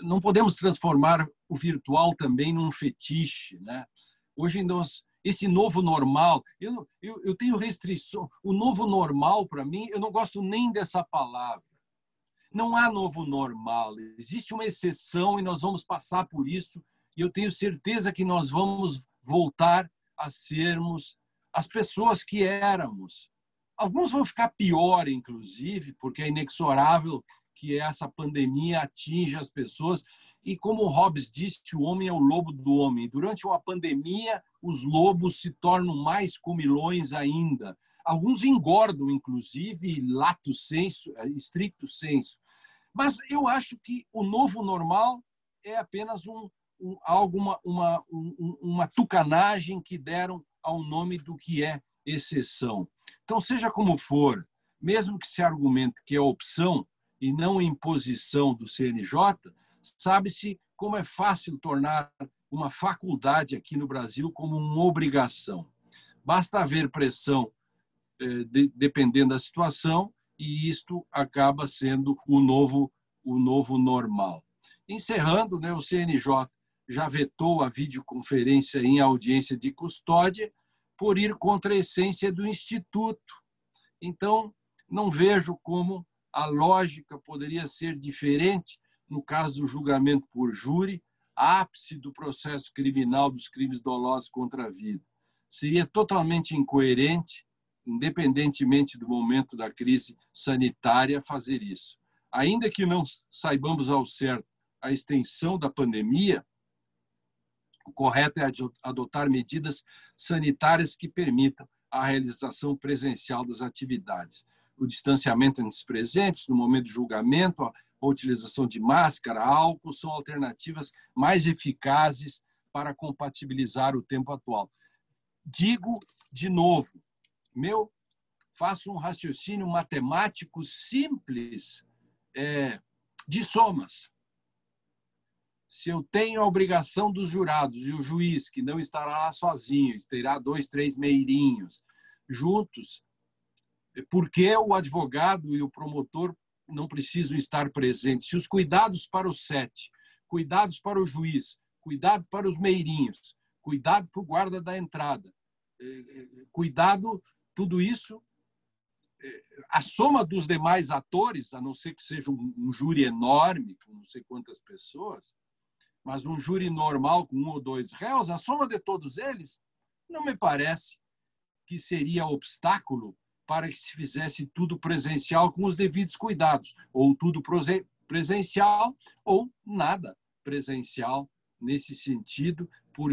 não podemos transformar o virtual também num fetiche, né? Hoje nós, esse novo normal, eu, eu, eu tenho restrição. O novo normal, para mim, eu não gosto nem dessa palavra. Não há novo normal. Existe uma exceção e nós vamos passar por isso. E eu tenho certeza que nós vamos voltar a sermos as pessoas que éramos. Alguns vão ficar pior, inclusive, porque é inexorável que essa pandemia atinja as pessoas. E como Hobbes disse, o homem é o lobo do homem. Durante uma pandemia, os lobos se tornam mais comilões ainda. Alguns engordam, inclusive, lato sensu, stricto sensu. Mas eu acho que o novo normal é apenas um, um, algo, uma, uma, um, uma tucanagem que deram ao nome do que é exceção. Então, seja como for, mesmo que se argumente que é opção e não imposição do C N J, sabe-se como é fácil tornar uma faculdade aqui no Brasil como uma obrigação. Basta haver pressão eh, de, dependendo da situação e isto acaba sendo o novo, o novo normal. Encerrando, né, o C N J já vetou a videoconferência em audiência de custódia por ir contra a essência do Instituto. Então, não vejo como a lógica poderia ser diferente no caso do julgamento por júri, ápice do processo criminal dos crimes dolosos contra a vida. Seria totalmente incoerente, independentemente do momento da crise sanitária, fazer isso. Ainda que não saibamos ao certo a extensão da pandemia, o correto é adotar medidas sanitárias que permitam a realização presencial das atividades. O distanciamento entre os presentes, no momento do julgamento, a utilização de máscara, álcool, são alternativas mais eficazes para compatibilizar o tempo atual. Digo de novo, meu, faço um raciocínio matemático simples é, de somas. Se eu tenho a obrigação dos jurados e o juiz, que não estará lá sozinho, terá dois, três meirinhos juntos, por que o advogado e o promotor não precisam estar presentes? Se os cuidados para o sete, cuidados para o juiz, cuidado para os meirinhos, cuidado para o guarda da entrada, cuidado, tudo isso, a soma dos demais atores, a não ser que seja um, um júri enorme, com não sei quantas pessoas, mas um júri normal com um ou dois réus, a soma de todos eles, não me parece que seria obstáculo para que se fizesse tudo presencial com os devidos cuidados, ou tudo presencial, ou nada presencial nesse sentido,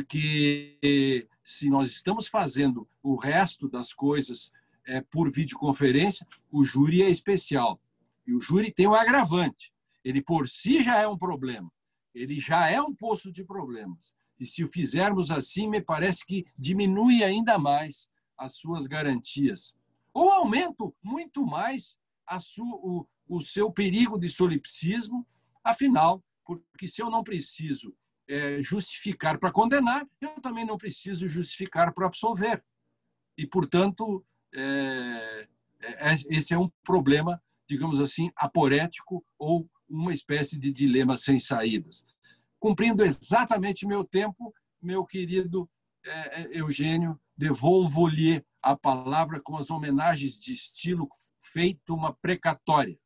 porque se nós estamos fazendo o resto das coisas é, por videoconferência, o júri é especial. E o júri tem um agravante. Ele por si já é um problema. Ele já é um poço de problemas. E se o fizermos assim, me parece que diminui ainda mais as suas garantias. Ou aumento muito mais a su, o, o seu perigo de solipsismo, afinal, porque se eu não preciso é, justificar para condenar, eu também não preciso justificar para absolver. E, portanto, é, é, esse é um problema, digamos assim, aporético ou uma espécie de dilema sem saídas. Cumprindo exatamente meu tempo, meu querido é, Eugênio, devolvo-lhe a palavra com as homenagens de estilo feito uma precatória.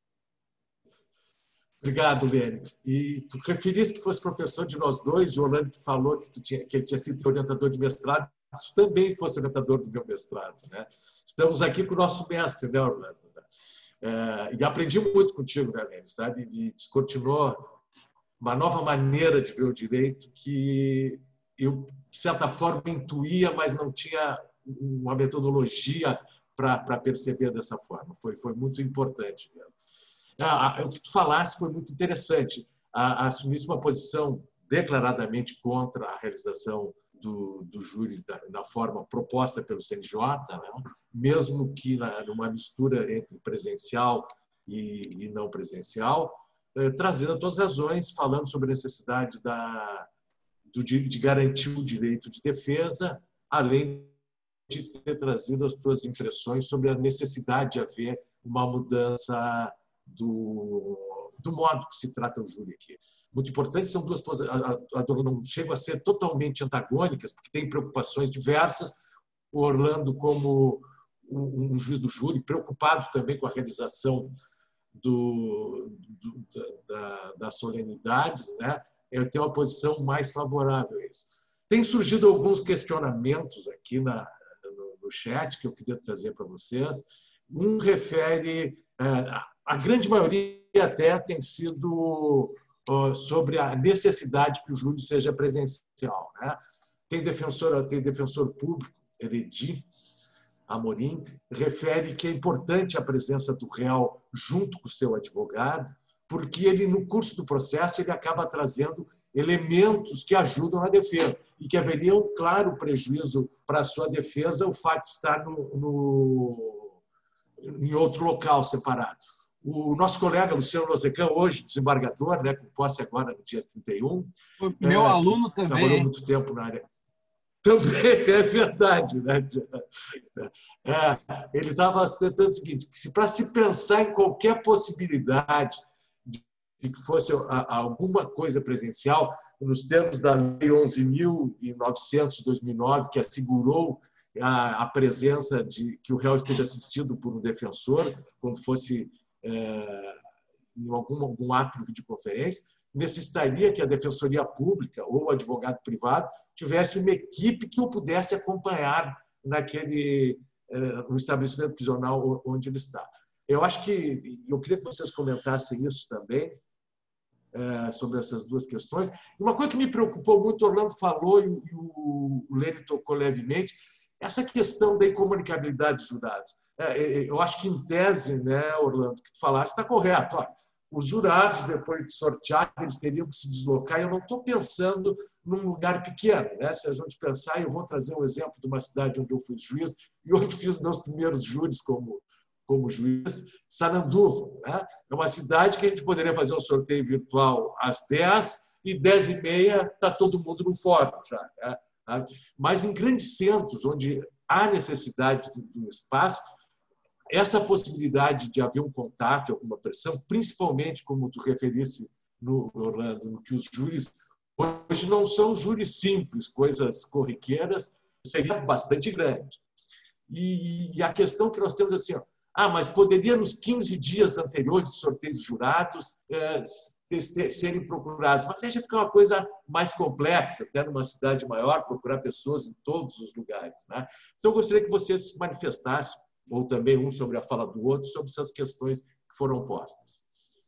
Obrigado, Lênio. E tu referiste que fosse professor de nós dois, o Orlando falou que, tu tinha, que ele tinha sido orientador de mestrado, tu também fosse orientador do meu mestrado, né? Estamos aqui com o nosso mestre, né, Orlando? É, e aprendi muito contigo, né, Lênio, sabe? E descortinou uma nova maneira de ver o direito que eu, de certa forma, intuía, mas não tinha uma metodologia para perceber dessa forma. Foi, foi muito importante mesmo. Ah, o que tu falasse foi muito interessante. Assumisse uma posição declaradamente contra a realização do, do júri da, na forma proposta pelo C N J, né? Mesmo que na, numa mistura entre presencial e, e não presencial, eh, trazendo as tuas razões, falando sobre a necessidade da, do, de garantir o direito de defesa, além de ter trazido as tuas impressões sobre a necessidade de haver uma mudança do, do modo que se trata o júri aqui. Muito importante, são duas posições, não chegam a ser totalmente antagônicas, porque tem preocupações diversas. O Orlando, como um juiz do júri, preocupado também com a realização do, do, da, das solenidades, né? Eu tenho uma posição mais favorável a isso. Tem surgido alguns questionamentos aqui na, no, no chat que eu queria trazer para vocês. Um refere, a grande maioria até tem sido sobre a necessidade que o júri seja presencial, né? Tem defensor, tem defensor público, Heredi Amorim, refere que é importante a presença do réu junto com o seu advogado, porque ele, no curso do processo, ele acaba trazendo elementos que ajudam na defesa e que haveria um claro prejuízo para a sua defesa o fato de estar no, no, em outro local separado. O nosso colega Luciano Lozecan, hoje desembargador, né, com posse agora no dia trinta e um. Meu é, aluno também. Trabalhou muito tempo na área. Também é verdade, né? É, ele estava tentando o seguinte: que para se pensar em qualquer possibilidade de que fosse alguma coisa presencial, nos termos da Lei onze mil e novecentos de dois mil e nove, que assegurou a, a presença de que o réu esteja assistido por um defensor quando fosse é, em algum, algum ato de videoconferência, necessitaria que a defensoria pública ou o advogado privado tivesse uma equipe que o pudesse acompanhar naquele no estabelecimento prisional onde ele está. Eu acho que eu queria que vocês comentassem isso também, sobre essas duas questões. Uma coisa que me preocupou muito, o Orlando falou e o Lênio tocou levemente, essa questão da incomunicabilidade dos jurados. Eu acho que, em tese, né, Orlando, que tu falaste, está correto. Olha, os jurados, depois de sortear, eles teriam que se deslocar. Eu não estou pensando num lugar pequeno, né? Se a gente pensar, eu vou trazer um exemplo de uma cidade onde eu fui juiz e onde fiz meus primeiros júris como, como juiz, Sananduva, né? É uma cidade que a gente poderia fazer um sorteio virtual às dez e dez e meia está todo mundo no fórum já, né? Mas em grandes centros, onde há necessidade de um espaço, essa possibilidade de haver um contato, alguma pressão, principalmente, como tu referisse, no Orlando, no que os júris hoje não são júris simples, coisas corriqueiras, seria bastante grande. E, e a questão que nós temos assim, ó, ah, mas poderia nos quinze dias anteriores de sorteios jurados é, serem procurados, mas aí já fica uma coisa mais complexa, até numa cidade maior, procurar pessoas em todos os lugares, né? Então, eu gostaria que vocês se manifestassem, ou também um sobre a fala do outro, sobre essas questões que foram postas.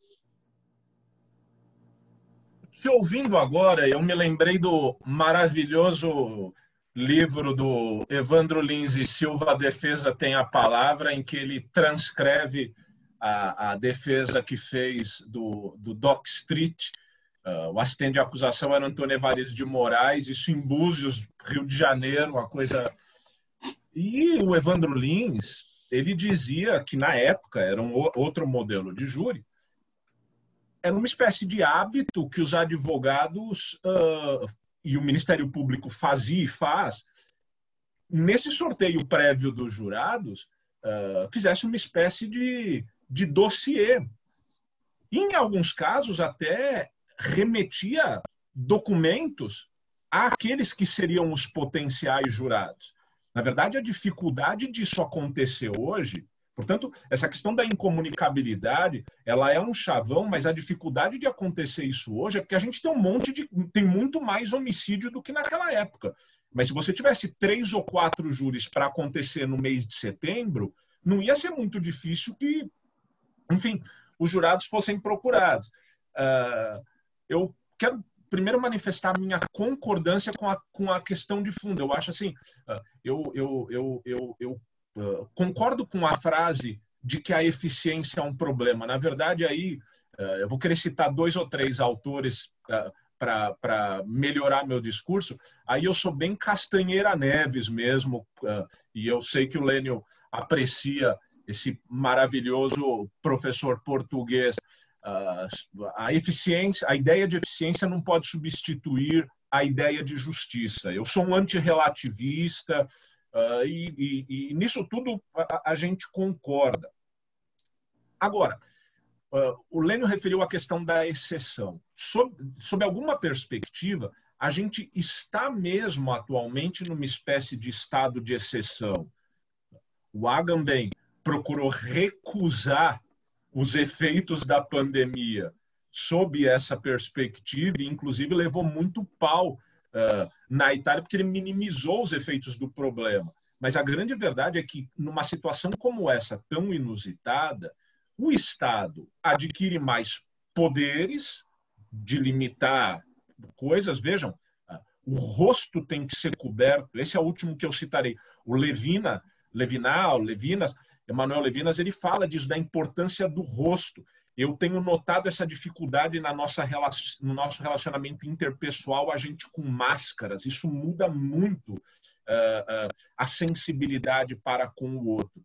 Te ouvindo agora, eu me lembrei do maravilhoso livro do Evandro Lins e Silva, A Defesa Tem a Palavra, em que ele transcreve a, a defesa que fez do, do Dock Street. Uh, o assistente de acusação era Antônio Evaristo de Moraes, isso em Búzios, Rio de Janeiro, uma coisa... E o Evandro Lins, ele dizia que, na época, era um outro modelo de júri, era uma espécie de hábito que os advogados uh, e o Ministério Público fazia e faz, nesse sorteio prévio dos jurados, uh, fizesse uma espécie de, de dossiê. E, em alguns casos, até remetia documentos àqueles que seriam os potenciais jurados. Na verdade, a dificuldade disso acontecer hoje, portanto, essa questão da incomunicabilidade, ela é um chavão, mas a dificuldade de acontecer isso hoje é porque a gente tem um monte de, tem muito mais homicídio do que naquela época. Mas se você tivesse três ou quatro júris para acontecer no mês de setembro, não ia ser muito difícil que, enfim, os jurados fossem procurados. Uh, eu quero primeiro manifestar a minha concordância com a, com a questão de fundo. Eu acho assim, eu, eu, eu, eu, eu uh, concordo com a frase de que a eficiência é um problema. Na verdade, aí uh, eu vou querer citar dois ou três autores uh, para melhorar meu discurso. Aí eu sou bem Castanheira Neves mesmo, uh, e eu sei que o Lênio aprecia esse maravilhoso professor português. Uh, a eficiência, a ideia de eficiência não pode substituir a ideia de justiça. Eu sou um antirrelativista uh, e, e, e nisso tudo a, a gente concorda. Agora, uh, o Lênio referiu a questão da exceção. Sob, sob alguma perspectiva, a gente está mesmo atualmente numa espécie de estado de exceção. O Agamben procurou recusar os efeitos da pandemia sob essa perspectiva e, inclusive, levou muito pau uh, na Itália porque ele minimizou os efeitos do problema. Mas a grande verdade é que, numa situação como essa, tão inusitada, o Estado adquire mais poderes de limitar coisas. Vejam, o rosto tem que ser coberto. Esse é o último que eu citarei. O Levina, Levinal, Levinas, Emanuel Levinas, ele fala disso, da importância do rosto. Eu tenho notado essa dificuldade na nossa, no nosso relacionamento interpessoal, a gente com máscaras. Isso muda muito uh, uh, a sensibilidade para com o outro.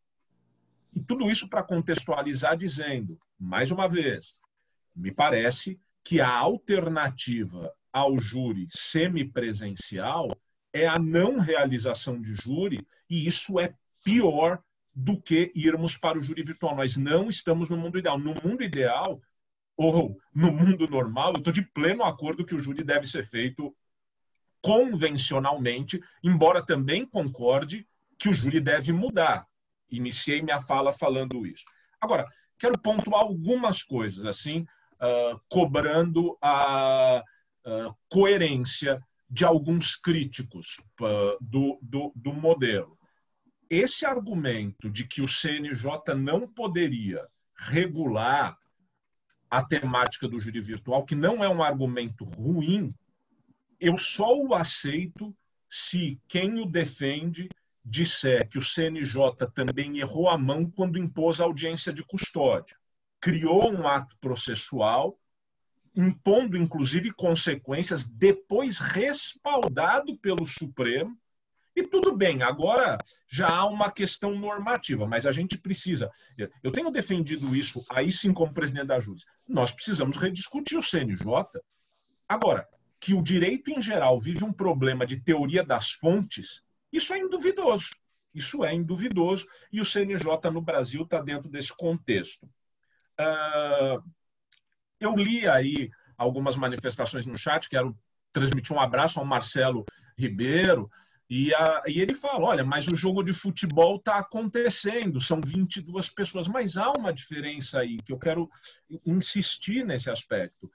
E tudo isso para contextualizar dizendo, mais uma vez, me parece que a alternativa ao júri semipresencial é a não realização de júri, e isso é pior do que irmos para o júri virtual. Nós não estamos no mundo ideal. No mundo ideal, ou no mundo normal, eu estou de pleno acordo que o júri deve ser feito convencionalmente, embora também concorde que o júri deve mudar. Iniciei minha fala falando isso. Agora, quero pontuar algumas coisas, assim, uh, cobrando a uh, coerência de alguns críticos uh, do, do, do modelo. Esse argumento de que o C N J não poderia regular a temática do júri virtual, que não é um argumento ruim, eu só o aceito se quem o defende disser que o C N J também errou a mão quando impôs a audiência de custódia. Criou um ato processual, impondo inclusive consequências, depois respaldado pelo Supremo. E tudo bem, agora já há uma questão normativa, mas a gente precisa... Eu tenho defendido isso, aí sim como presidente da Júris. Nós precisamos rediscutir o C N J. Agora, que o direito em geral vive um problema de teoria das fontes, isso é induvidoso. Isso é induvidoso e o C N J no Brasil está dentro desse contexto. Uh, eu li aí algumas manifestações no chat, quero transmitir um abraço ao Marcelo Ribeiro, e, a, e ele fala, olha, mas o jogo de futebol está acontecendo, são vinte e duas pessoas, mas há uma diferença aí, que eu quero insistir nesse aspecto.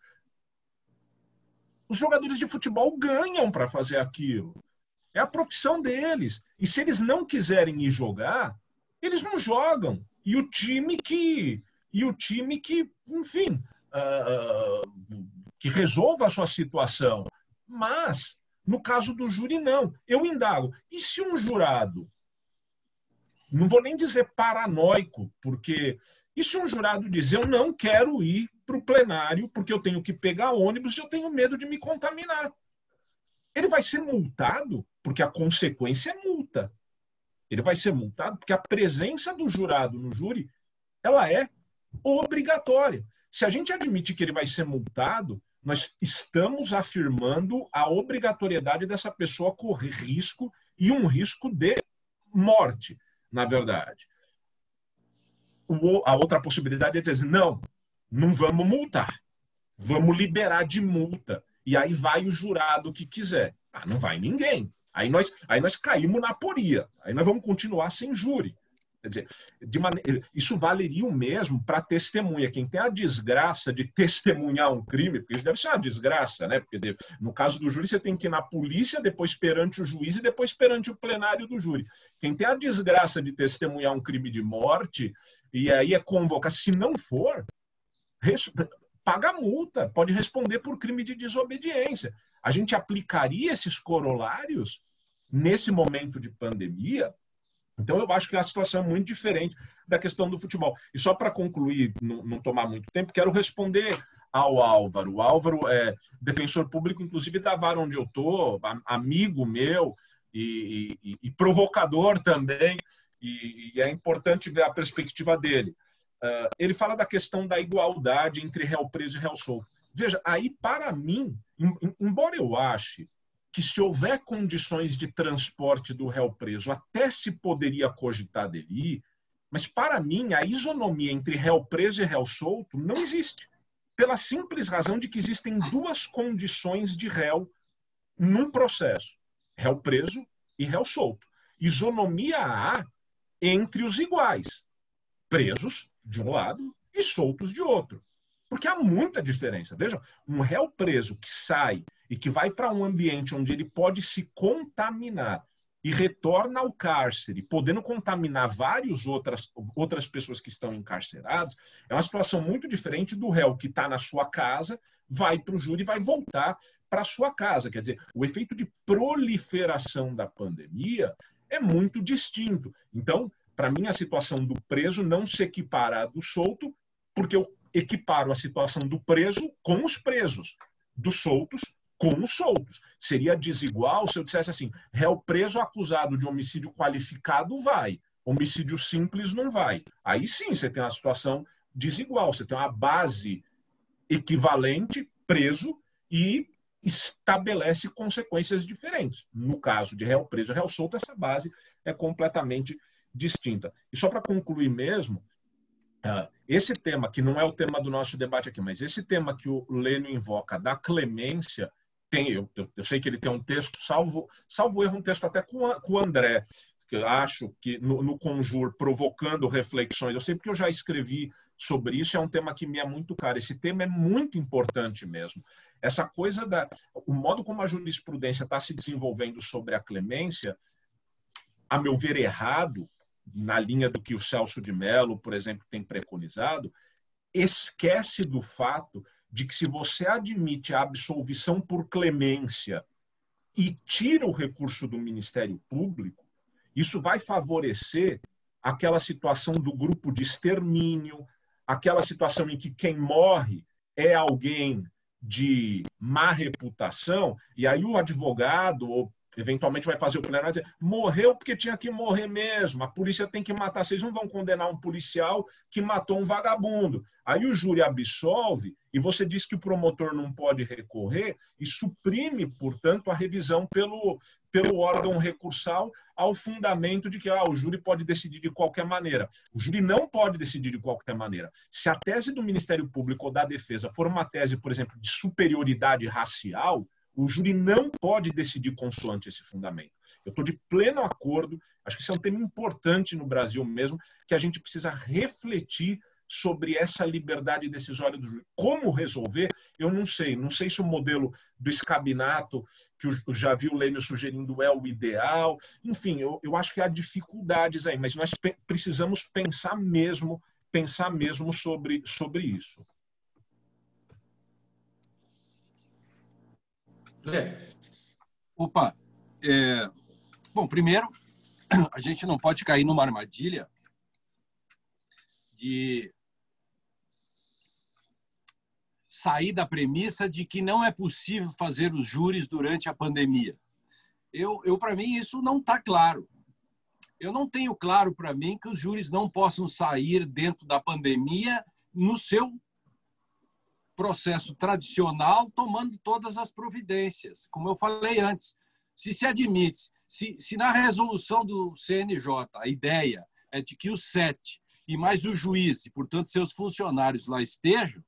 Os jogadores de futebol ganham para fazer aquilo. É a profissão deles. E se eles não quiserem ir jogar, eles não jogam. E o time que, e o time que enfim, uh, que resolva a sua situação. Mas, no caso do júri, não. Eu indago. E se um jurado, não vou nem dizer paranoico, porque e se um jurado diz, eu não quero ir para o plenário porque eu tenho que pegar ônibus e eu tenho medo de me contaminar? Ele vai ser multado porque a consequência é multa. Ele vai ser multado porque a presença do jurado no júri, ela é obrigatória. Se a gente admite que ele vai ser multado, nós estamos afirmando a obrigatoriedade dessa pessoa correr risco e um risco de morte, na verdade. A outra possibilidade é dizer, não, não vamos multar, vamos liberar de multa. E aí vai o jurado que quiser. Ah, não vai ninguém. Aí nós, aí nós caímos na aporia. Aí nós vamos continuar sem júri. Quer dizer, de maneira, isso valeria o mesmo para testemunha. Quem tem a desgraça de testemunhar um crime, porque isso deve ser uma desgraça, né? Porque no caso do júri você tem que ir na polícia, depois perante o juiz e depois perante o plenário do júri. Quem tem a desgraça de testemunhar um crime de morte, e aí é convocar, se não for, paga multa, pode responder por crime de desobediência. A gente aplicaria esses corolários nesse momento de pandemia. Então, eu acho que a situação é muito diferente da questão do futebol. E só para concluir, não, não tomar muito tempo, quero responder ao Álvaro. O Álvaro é defensor público, inclusive, da vara onde eu estou, amigo meu e, e, e provocador também, e, e é importante ver a perspectiva dele. Uh, ele fala da questão da igualdade entre réu preso e réu solto. Veja, aí, para mim, em, embora eu ache que se houver condições de transporte do réu preso, até se poderia cogitar dele ir, Mas, para mim, a isonomia entre réu preso e réu solto não existe. Pela simples razão de que existem duas condições de réu num processo. Réu preso e réu solto. Isonomia há entre os iguais. Presos, de um lado, e soltos de outro. Porque há muita diferença. Veja, um réu preso que sai e que vai para um ambiente onde ele pode se contaminar e retorna ao cárcere, podendo contaminar várias outras, outras pessoas que estão encarceradas, é uma situação muito diferente do réu que está na sua casa, vai para o júri e vai voltar para a sua casa. Quer dizer, o efeito de proliferação da pandemia é muito distinto. Então, para mim, a situação do preso não se equipara à do solto, porque eu equiparo a situação do preso com os presos, dos soltos com os soltos. Seria desigual se eu dissesse assim, réu preso acusado de homicídio qualificado vai, homicídio simples não vai. Aí sim você tem uma situação desigual, você tem uma base equivalente, preso, e estabelece consequências diferentes. No caso de réu preso e réu solto, essa base é completamente distinta. E só para concluir mesmo, esse tema, que não é o tema do nosso debate aqui, mas esse tema que o Lênio invoca da clemência, tem, eu, eu, eu sei que ele tem um texto, salvo, salvo erro, um texto até com, a, com o André, que eu acho que no, no Conjur, provocando reflexões, eu sei porque eu já escrevi sobre isso, é um tema que me é muito caro. Esse tema é muito importante mesmo. Essa coisa da... O modo como a jurisprudência está se desenvolvendo sobre a clemência, a meu ver, errado, na linha do que o Celso de Mello, por exemplo, tem preconizado, esquece do fato de que se você admite a absolvição por clemência e tira o recurso do Ministério Público, isso vai favorecer aquela situação do grupo de extermínio, aquela situação em que quem morre é alguém de má reputação, e aí o advogado ou eventualmente vai fazer o plenário e dizer, morreu porque tinha que morrer mesmo, a polícia tem que matar, vocês não vão condenar um policial que matou um vagabundo. Aí o júri absolve e você diz que o promotor não pode recorrer e suprime, portanto, a revisão pelo, pelo órgão recursal ao fundamento de que ah, o júri pode decidir de qualquer maneira. O júri não pode decidir de qualquer maneira. Se a tese do Ministério Público ou da defesa for uma tese, por exemplo, de superioridade racial, o júri não pode decidir consoante esse fundamento. Eu estou de pleno acordo, acho que isso é um tema importante no Brasil mesmo, que a gente precisa refletir sobre essa liberdade decisória do júri. Como resolver? Eu não sei. Não sei se o modelo do escabinato, que eu já vi o Lênio sugerindo, é o ideal. Enfim, eu, eu acho que há dificuldades aí, mas nós pe- precisamos pensar mesmo, pensar mesmo sobre, sobre isso. É. Opa, é, bom, primeiro, a gente não pode cair numa armadilha de sair da premissa de que não é possível fazer os júris durante a pandemia. Eu, eu para mim, isso não está claro. Eu não tenho claro para mim que os júris não possam sair dentro da pandemia no seu processo tradicional, tomando todas as providências. Como eu falei antes, se se admite, se, se na resolução do C N J a ideia é de que os sete e mais o juiz, e portanto seus funcionários lá estejam,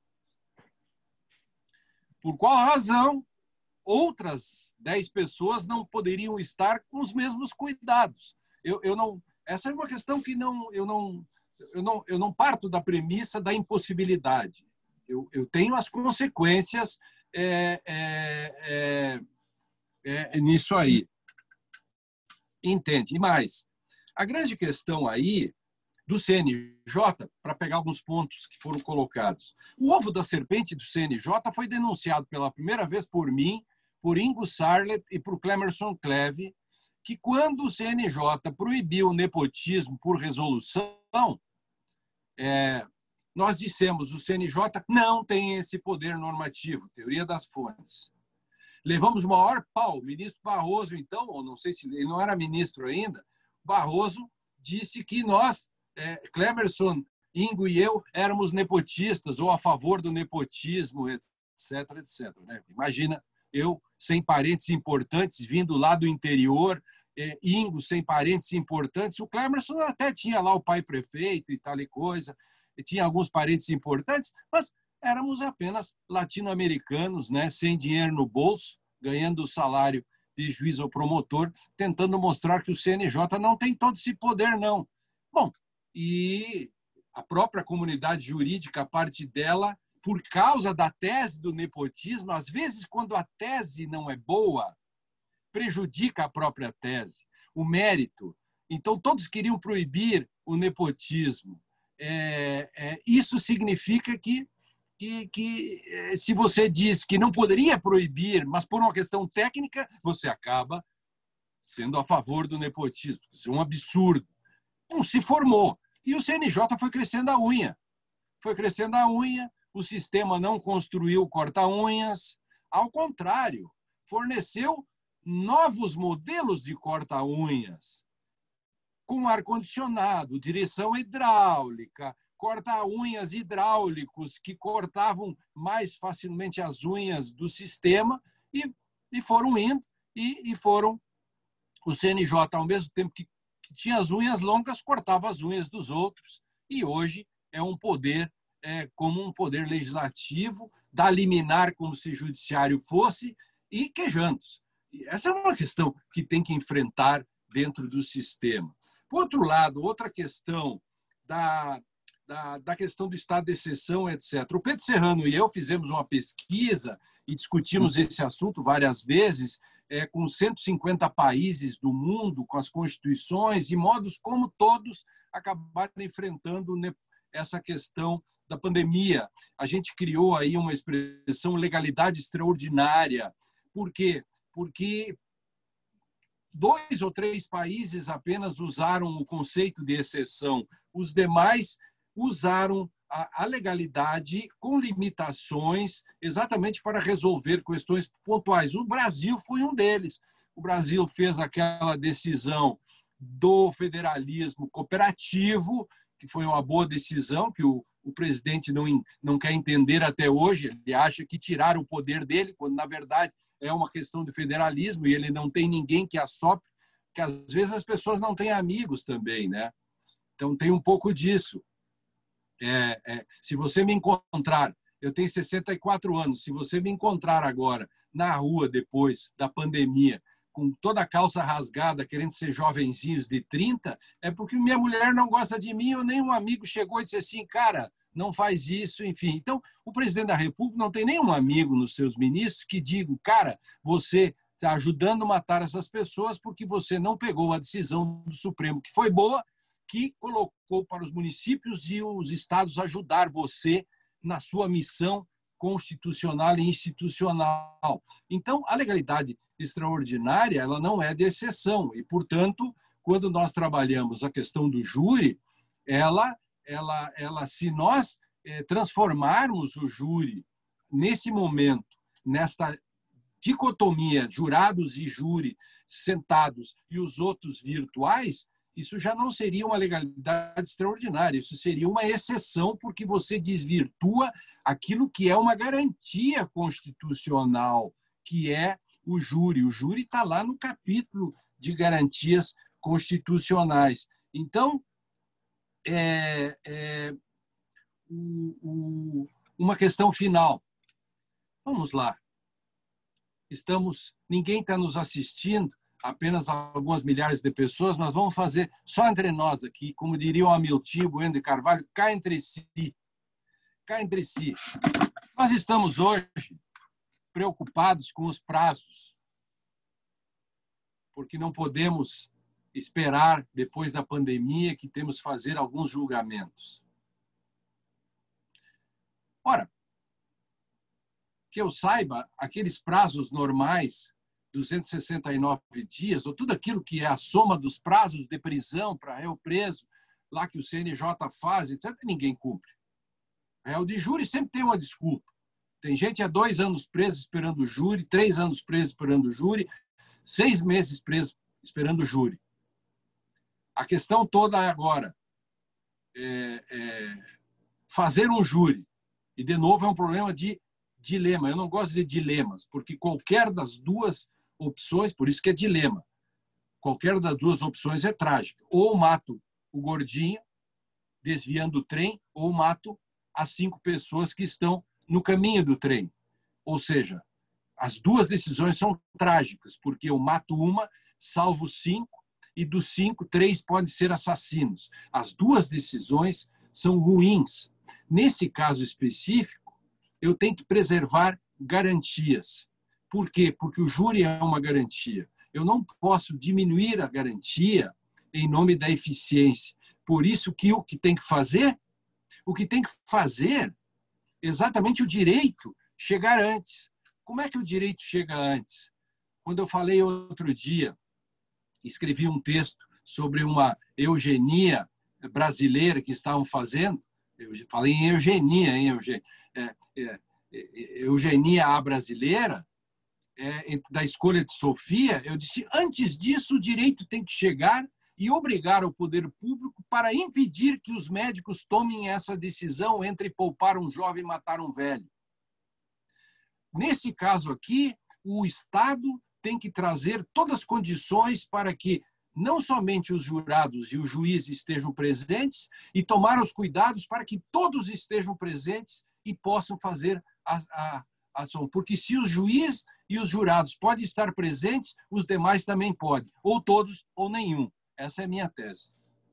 por qual razão outras dez pessoas não poderiam estar com os mesmos cuidados? Eu, eu não, essa é uma questão que não, eu, não, eu, não, eu não parto da premissa da impossibilidade. Eu, eu tenho as consequências é, é, é, é, nisso aí. Entende? E mais, a grande questão aí do C N J, para pegar alguns pontos que foram colocados. O ovo da serpente do C N J foi denunciado pela primeira vez por mim, por Ingo Sarlet e por Clemerson Cleve, que quando o C N J proibiu o nepotismo por resolução, é, nós dissemos, o C N J não tem esse poder normativo, teoria das fontes. Levamos o maior pau. O ministro Barroso, então, ou não sei se ele não era ministro ainda, Barroso disse que nós, é, Clemerson, Ingo e eu, éramos nepotistas ou a favor do nepotismo, etc, etcétera. Né? Imagina eu, sem parentes importantes, vindo lá do interior, é, ingos sem parentes importantes. O Clemerson até tinha lá o pai prefeito e tal e coisa, e tinha alguns parentes importantes, mas éramos apenas latino-americanos, né, sem dinheiro no bolso, ganhando o salário de juiz ou promotor, tentando mostrar que o C N J não tem todo esse poder, não. Bom, e a própria comunidade jurídica, a parte dela, por causa da tese do nepotismo, às vezes, quando a tese não é boa, prejudica a própria tese, o mérito. Então, todos queriam proibir o nepotismo. É, é, isso significa que Que, que se você diz que não poderia proibir, mas por uma questão técnica, você acaba sendo a favor do nepotismo. Isso é um absurdo. Não se formou. E o C N J foi crescendo a unha. Foi crescendo a unha, o sistema não construiu corta-unhas. Ao contrário, forneceu novos modelos de corta-unhas, com ar-condicionado, direção hidráulica, corta-unhas hidráulicos que cortavam mais facilmente as unhas do sistema e, e foram indo e, e foram o C N J, ao mesmo tempo que, que tinha as unhas longas, cortava as unhas dos outros e hoje é um poder é, como um poder legislativo, dá liminar como se judiciário fosse e quejandos. Essa é uma questão que tem que enfrentar dentro do sistema. Por outro lado, outra questão da Da, da questão do estado de exceção, etcétera. O Pedro Serrano e eu fizemos uma pesquisa e discutimos esse assunto várias vezes é, com cento e cinquenta países do mundo, com as constituições e modos como todos acabaram enfrentando essa questão da pandemia. A gente criou aí uma expressão legalidade extraordinária. Por quê? Porque dois ou três países apenas usaram o conceito de exceção. Os demais usaram a legalidade com limitações exatamente para resolver questões pontuais. O Brasil foi um deles. O Brasil fez aquela decisão do federalismo cooperativo, que foi uma boa decisão, que o, o presidente não, não quer entender até hoje. Ele acha que tiraram o poder dele, quando, na verdade, é uma questão de federalismo e ele não tem ninguém que assopre, porque às vezes as pessoas não têm amigos também, né? Então, tem um pouco disso. É, é, se você me encontrar, eu tenho sessenta e quatro anos, se você me encontrar agora na rua depois da pandemia, com toda a calça rasgada, querendo ser jovenzinhos de trinta, é porque minha mulher não gosta de mim ou nenhum amigo chegou e disse assim, cara, não faz isso, enfim. Então, o presidente da República não tem nenhum amigo nos seus ministros que diga, cara, você está ajudando a matar essas pessoas porque você não pegou a decisão do Supremo, que foi boa, que colocou para os municípios e os estados ajudar você na sua missão constitucional e institucional. Então, a legalidade extraordinária ela não é de exceção e, portanto, quando nós trabalhamos a questão do júri, ela, ela, ela, se nós é, transformarmos o júri nesse momento, nesta dicotomia, jurados e júri sentados e os outros virtuais, isso já não seria uma legalidade extraordinária, isso seria uma exceção, porque você desvirtua aquilo que é uma garantia constitucional, que é o júri. O júri está lá no capítulo de garantias constitucionais. Então, é, é, o, o, uma questão final. Vamos lá. Estamos, ninguém está nos assistindo, apenas algumas milhares de pessoas, mas vamos fazer só entre nós aqui, como diria o Amiltim Bueno de Carvalho, cá entre si. Cá entre si. Nós estamos hoje preocupados com os prazos, porque não podemos esperar, depois da pandemia, que temos que fazer alguns julgamentos. Ora, que eu saiba, aqueles prazos normais, duzentos e sessenta e nove dias, ou tudo aquilo que é a soma dos prazos de prisão para réu preso, lá que o C N J faz, etcétera, ninguém cumpre. Réu de júri sempre tem uma desculpa. Tem gente há dois anos preso esperando o júri, três anos preso esperando o júri, seis meses preso esperando o júri. A questão toda é agora é, é fazer um júri. E, de novo, é um problema de dilema. Eu não gosto de dilemas, porque qualquer das duas opções, por isso que é dilema. qualquer das duas opções é trágica. Ou mato o gordinho, desviando o trem, ou mato as cinco pessoas que estão no caminho do trem. Ou seja, as duas decisões são trágicas, porque eu mato uma, salvo cinco, e dos cinco, três podem ser assassinos. As duas decisões são ruins. Nesse caso específico, eu tenho que preservar garantias. Por quê? Porque o júri é uma garantia. Eu não posso diminuir a garantia em nome da eficiência. Por isso que o que tem que fazer, o que tem que fazer, exatamente o direito chegar antes. Como é que o direito chega antes? Quando eu falei outro dia, escrevi um texto sobre uma eugenia brasileira que estavam fazendo, eu falei em eugenia, hein, eugenia, é, é, é, eugenia à brasileira, é, da escolha de Sofia, eu disse, antes disso o direito tem que chegar e obrigar o poder público para impedir que os médicos tomem essa decisão entre poupar um jovem e matar um velho. Nesse caso aqui, o Estado tem que trazer todas as condições para que não somente os jurados e o juiz estejam presentes e tomar os cuidados para que todos estejam presentes e possam fazer a, a, a ação. Porque se o juiz e os jurados podem estar presentes, os demais também podem, ou todos ou nenhum. Essa é a minha tese.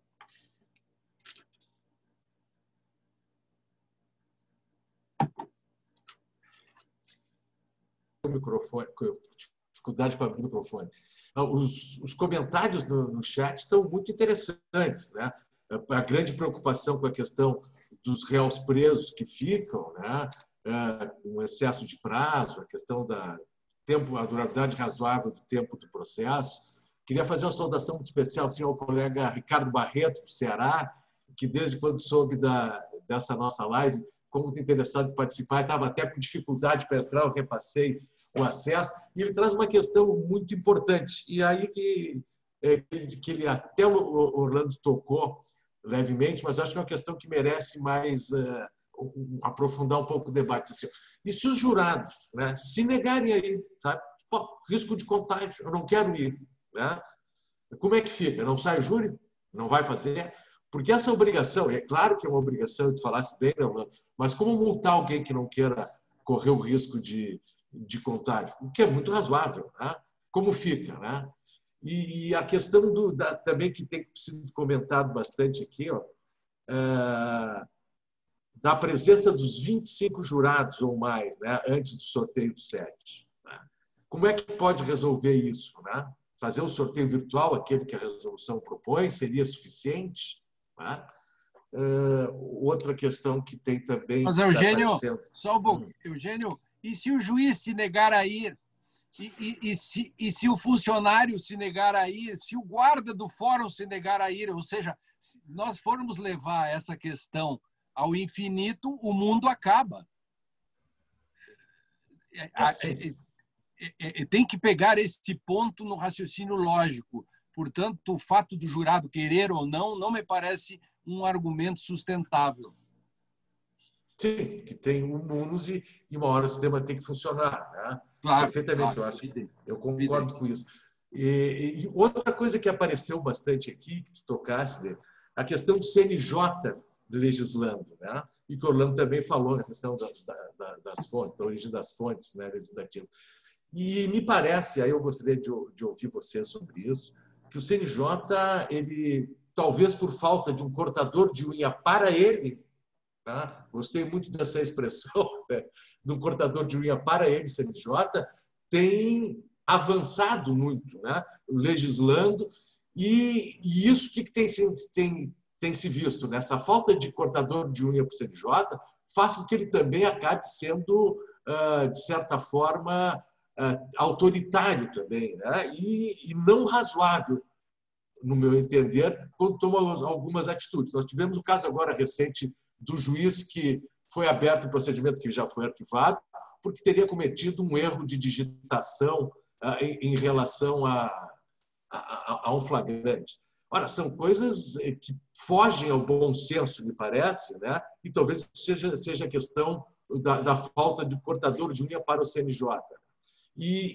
O microfone, dificuldade para abrir o microfone. Os, os comentários no, no chat estão muito interessantes, né? A grande preocupação com a questão dos réus presos que ficam, né? Um excesso de prazo, a questão da tempo, a durabilidade razoável do tempo do processo. Queria fazer uma saudação muito especial assim, ao colega Ricardo Barreto, do Ceará, que desde quando soube da, dessa nossa live, como muito interessado em participar, estava até com dificuldade para entrar, eu repassei o acesso, e ele traz uma questão muito importante, e aí que, que ele até o Orlando tocou levemente, mas acho que é uma questão que merece mais uh, um, aprofundar um pouco o debate. Assim, e se os jurados, né, se negarem aí, sabe? Pô, risco de contágio, eu não quero ir. Né? Como é que fica? Não sai o júri? Não vai fazer? Porque essa obrigação, é claro que é uma obrigação, tu falasse bem, Orlando, mas como multar alguém que não queira correr o risco de de contágio, o que é muito razoável, né? Como fica, né? E a questão do, da, também que tem sido comentado bastante aqui, ó, é, da presença dos vinte e cinco jurados ou mais, né, antes do sorteio do sete. Né? Como é que pode resolver isso? Né? Fazer um sorteio virtual, aquele que a resolução propõe, seria suficiente? Né? É, outra questão que tem também... Mas, Eugênio, só um pouco. Hum. Eugênio, e se o juiz se negar a ir? E, e, e, se, e se o funcionário se negar a ir? Se o guarda do fórum se negar a ir? Ou seja, se nós formos levar essa questão ao infinito, o mundo acaba. É, é, é, é, tem que pegar esse ponto no raciocínio lógico. Portanto, o fato do jurado querer ou não, não me parece um argumento sustentável. Sim, que tem um munus e uma hora o sistema tem que funcionar. Né? Claro, perfeitamente, claro, eu acho. Evidente, Eu concordo evidente. com isso. E, e outra coisa que apareceu bastante aqui, que tu tocasse, né? A questão do C N J legislando, né? E que o Orlando também falou na questão da, da, das fontes, da origem das fontes, né, legislativas. E me parece, aí eu gostaria de, de ouvir você sobre isso, que o C N J, ele, talvez por falta de um cortador de unha para ele, tá? Gostei muito dessa expressão, né? De um cortador de unha para ele, C N J, tem avançado muito, né? Legislando, e, e isso que tem, tem, tem se visto, né? Essa falta de cortador de unha para o C N J faz com que ele também acabe sendo, de certa forma, autoritário também, né? e, e não razoável, no meu entender, quando toma algumas atitudes. Nós tivemos o caso agora recente do juiz que foi aberto um procedimento que já foi arquivado porque teria cometido um erro de digitação em relação a, a, a um flagrante. Ora, são coisas que fogem ao bom senso, me parece, né? E talvez seja, seja a questão da, da falta de cortador de unha para o C N J. E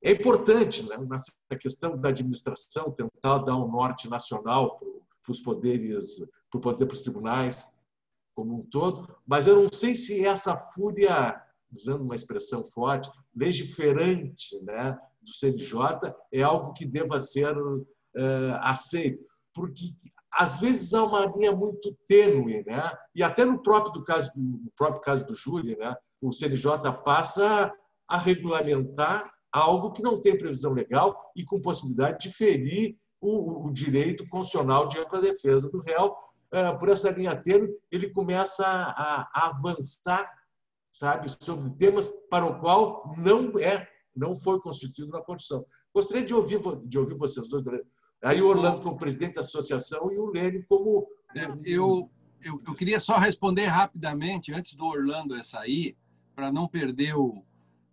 É importante, né, nessa questão da administração, tentar dar um norte nacional para os poderes, para o poder, para os tribunais como um todo, mas eu não sei se essa fúria, usando uma expressão forte, legiferante, né, do C N J é algo que deva ser uh, aceito, porque às vezes há uma linha muito tênue, né? E até no próprio, do caso, no próprio caso do júri, né, o C N J passa a regulamentar algo que não tem previsão legal e com possibilidade de ferir o, o direito constitucional de ampla defesa do réu. Uh, por essa linha tênue, ele começa a, a avançar, sabe, sobre temas para o qual não é, não foi constituído na Constituição. Gostaria de ouvir, de ouvir vocês dois. Aí o Orlando como presidente da associação e o Lênio como... Eu, eu, eu queria só responder rapidamente, antes do Orlando sair, para não perder o,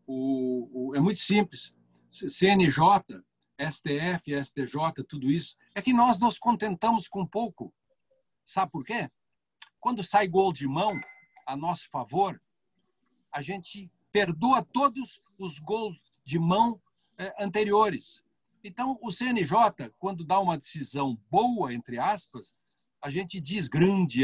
o, o... É muito simples. C N J, S T F, S T J, tudo isso, é que nós nos contentamos com pouco. Sabe por quê? Quando sai gol de mão a nosso favor, a gente perdoa todos os gols de mão eh, anteriores. Então, o C N J, quando dá uma decisão boa, entre aspas, a gente diz grande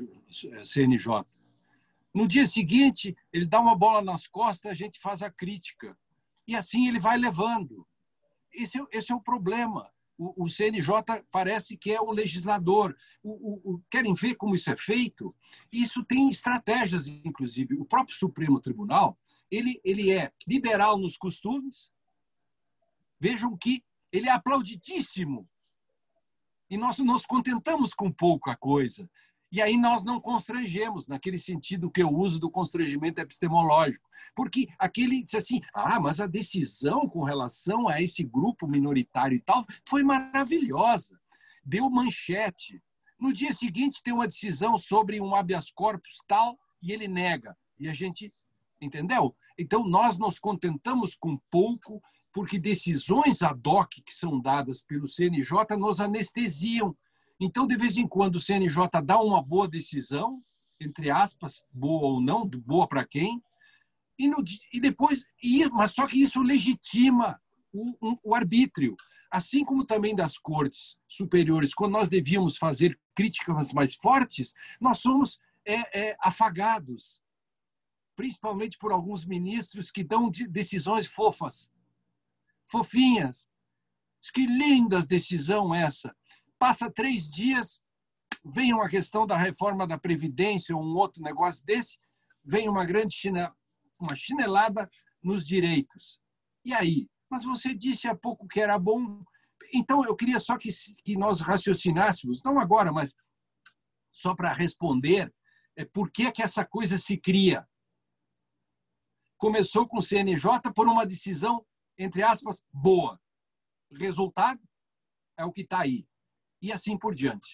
C N J. No dia seguinte, ele dá uma bola nas costas, a gente faz a crítica. E assim ele vai levando. Esse é, esse é o problema. O, o C N J parece que é o legislador. O, o, o, querem ver como isso é feito? Isso tem estratégias, inclusive. O próprio Supremo Tribunal, ele, ele é liberal nos costumes. Vejam que ele é aplaudidíssimo. E nós nos contentamos com pouca coisa. E aí nós não constrangemos, naquele sentido que eu uso do constrangimento epistemológico. Porque aquele disse assim, ah, mas a decisão com relação a esse grupo minoritário e tal foi maravilhosa. Deu manchete. No dia seguinte tem uma decisão sobre um habeas corpus tal e ele nega. E a gente, entendeu? Então nós nos contentamos com pouco porque decisões ad hoc que são dadas pelo C N J nos anestesiam. Então, de vez em quando, o C N J dá uma boa decisão, entre aspas, boa ou não, boa para quem, e, no, e depois, e, mas só que isso legitima o, um, o arbítrio. Assim como também das cortes superiores, quando nós devíamos fazer críticas mais fortes, nós somos é, é, afagados, principalmente por alguns ministros que dão decisões fofas, fofinhas. Que linda decisão essa! Passa três dias, vem uma questão da reforma da Previdência ou um outro negócio desse, vem uma grande chine... uma chinelada nos direitos. E aí? Mas você disse há pouco que era bom. Então, eu queria só que, que nós raciocinássemos, não agora, mas só para responder, é por que, que essa coisa se cria. Começou com o C N J por uma decisão, entre aspas, boa. O resultado é o que está aí. E assim por diante.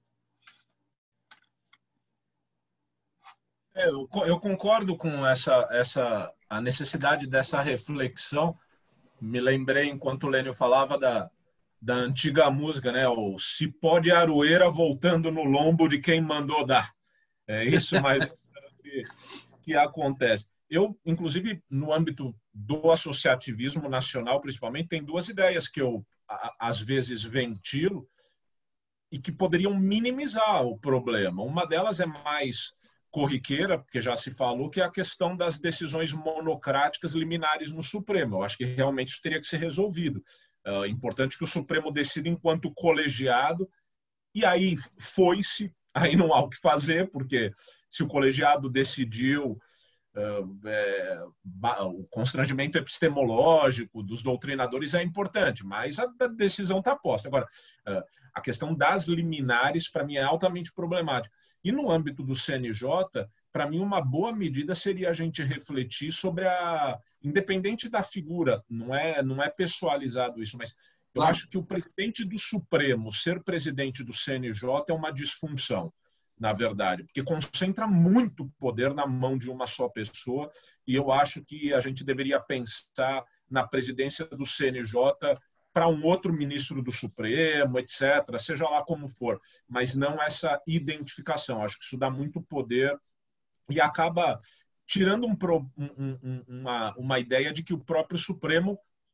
É, eu, eu concordo com essa, essa, a necessidade dessa reflexão. Me lembrei, enquanto o Lênio falava, da, da antiga música, né? O cipó de aroeira voltando no lombo de quem mandou dar. É isso mais que, que acontece. Eu, inclusive, no âmbito do associativismo nacional, principalmente, tem duas ideias que eu, às vezes, ventilo e que poderiam minimizar o problema. Uma delas é mais corriqueira, porque já se falou, que é a questão das decisões monocráticas liminares no Supremo. Eu acho que realmente isso teria que ser resolvido. É importante que o Supremo decida enquanto colegiado, e aí foi-se, aí não há o que fazer, porque se o colegiado decidiu, é, o constrangimento epistemológico dos doutrinadores é importante, mas a decisão está posta. Agora, a questão das liminares, para mim, é altamente problemática. E no âmbito do C N J, para mim, uma boa medida seria a gente refletir sobre a... Independente da figura, não é, não é pessoalizado isso, mas eu acho que o presidente do Supremo ser presidente do C N J é uma disfunção, na verdade, porque concentra muito poder na mão de uma só pessoa, e eu acho que a gente deveria pensar na presidência do C N J para um outro ministro do Supremo, etcétera, seja lá como for, mas não essa identificação. Acho que isso dá muito poder e acaba tirando um, um, um, uma, uma ideia de que o próprio Supremo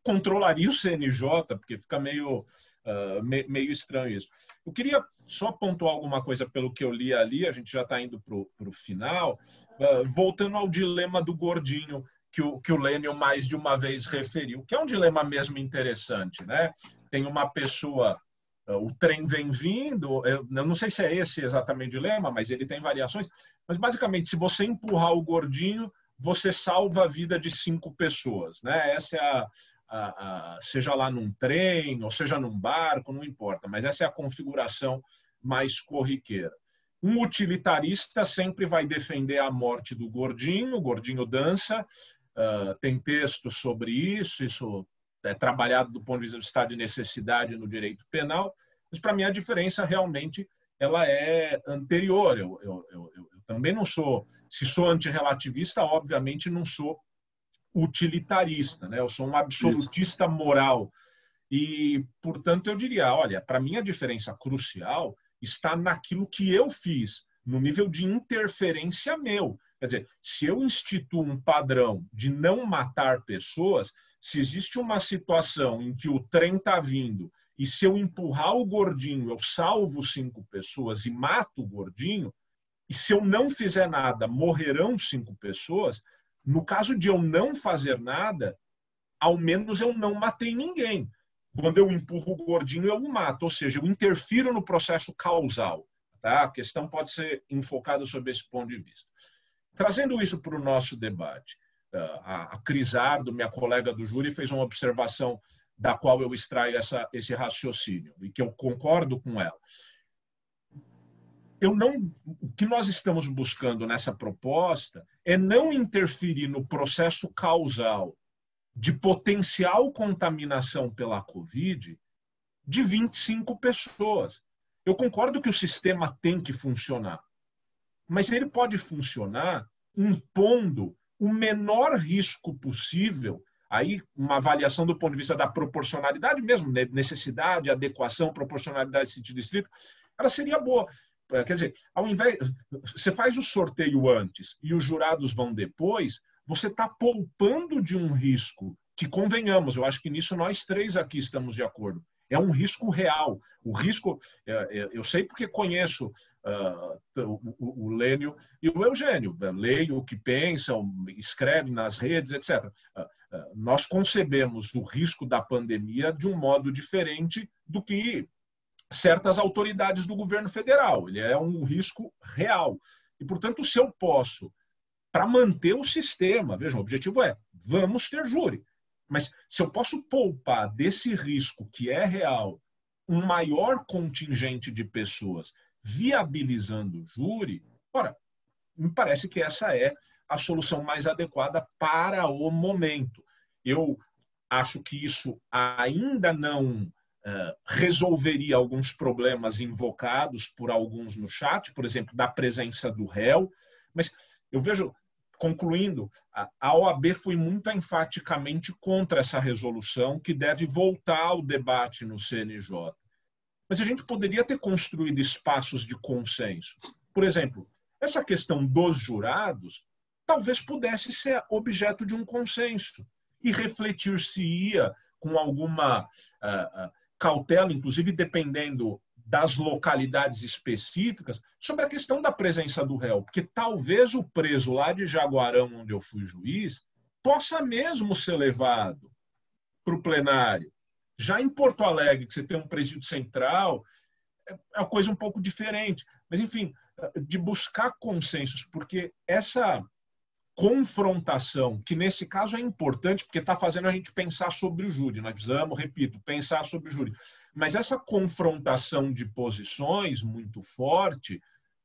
controlaria o C N J, porque fica meio, uh, me, meio estranho isso. Eu queria só pontuar alguma coisa pelo que eu li ali, a gente já está indo para o final, uh, voltando ao dilema do gordinho, que o, que o Lênio mais de uma vez referiu, que é um dilema mesmo interessante, né? Tem uma pessoa, uh, o trem vem vindo, eu, eu não sei se é esse exatamente o dilema, mas ele tem variações, mas basicamente, se você empurrar o gordinho, você salva a vida de cinco pessoas, né? Essa é a, a, a, seja lá num trem, ou seja num barco, não importa, mas essa é a configuração mais corriqueira. Um utilitarista sempre vai defender a morte do gordinho, o gordinho dança, uh, tem texto sobre isso, isso é trabalhado do ponto de vista do estado de necessidade no direito penal, mas para mim a diferença realmente ela é anterior. Eu, eu, eu, eu também não sou, se sou antirrelativista, obviamente não sou utilitarista, né? Eu sou um absolutista moral e, portanto, eu diria, olha, para mim a diferença crucial está naquilo que eu fiz, no nível de interferência meu. Quer dizer, se eu instituo um padrão de não matar pessoas, se existe uma situação em que o trem está vindo e se eu empurrar o gordinho, eu salvo cinco pessoas e mato o gordinho, e se eu não fizer nada, morrerão cinco pessoas, no caso de eu não fazer nada, ao menos eu não matei ninguém. Quando eu empurro o gordinho, eu o mato, ou seja, eu interfiro no processo causal. Tá? A questão pode ser enfocada sob esse ponto de vista. Trazendo isso para o nosso debate, a Crisardo, minha colega do júri, fez uma observação da qual eu extraio essa, esse raciocínio, e que eu concordo com ela. Eu não, o que nós estamos buscando nessa proposta é não interferir no processo causal de potencial contaminação pela Covid de vinte e cinco pessoas. Eu concordo que o sistema tem que funcionar, mas ele pode funcionar impondo o menor risco possível, aí uma avaliação do ponto de vista da proporcionalidade mesmo, necessidade, adequação, proporcionalidade, sentido estrito, ela seria boa. Quer dizer, ao invés, você faz o sorteio antes e os jurados vão depois, você está poupando de um risco que, convenhamos, eu acho que nisso nós três aqui estamos de acordo, é um risco real. O risco, eu sei porque conheço uh, o, o Lênio e o Eugênio, leio o que pensam, escrevem nas redes, etcétera. Uh, uh, nós concebemos o risco da pandemia de um modo diferente do que certas autoridades do governo federal. Ele é um risco real. E, portanto, se eu posso, para manter o sistema, vejam, o objetivo é, vamos ter júri. Mas se eu posso poupar desse risco que é real um maior contingente de pessoas viabilizando o júri, ora, me parece que essa é a solução mais adequada para o momento. Eu acho que isso ainda não Uh, resolveria alguns problemas invocados por alguns no chat, por exemplo, da presença do réu, mas eu vejo, concluindo, a, a O A B foi muito enfaticamente contra essa resolução que deve voltar ao debate no C N J. Mas a gente poderia ter construído espaços de consenso. Por exemplo, essa questão dos jurados talvez pudesse ser objeto de um consenso e refletir-se-ia com alguma uh, uh, cautela, inclusive dependendo das localidades específicas, sobre a questão da presença do réu, porque talvez o preso lá de Jaguarão, onde eu fui juiz, possa mesmo ser levado para o plenário. Já em Porto Alegre, que você tem um presídio central, é uma coisa um pouco diferente. Mas, enfim, de buscar consensos, porque essa confrontação, que nesse caso é importante, porque está fazendo a gente pensar sobre o júri. Nós precisamos, repito, pensar sobre o júri. Mas essa confrontação de posições muito forte,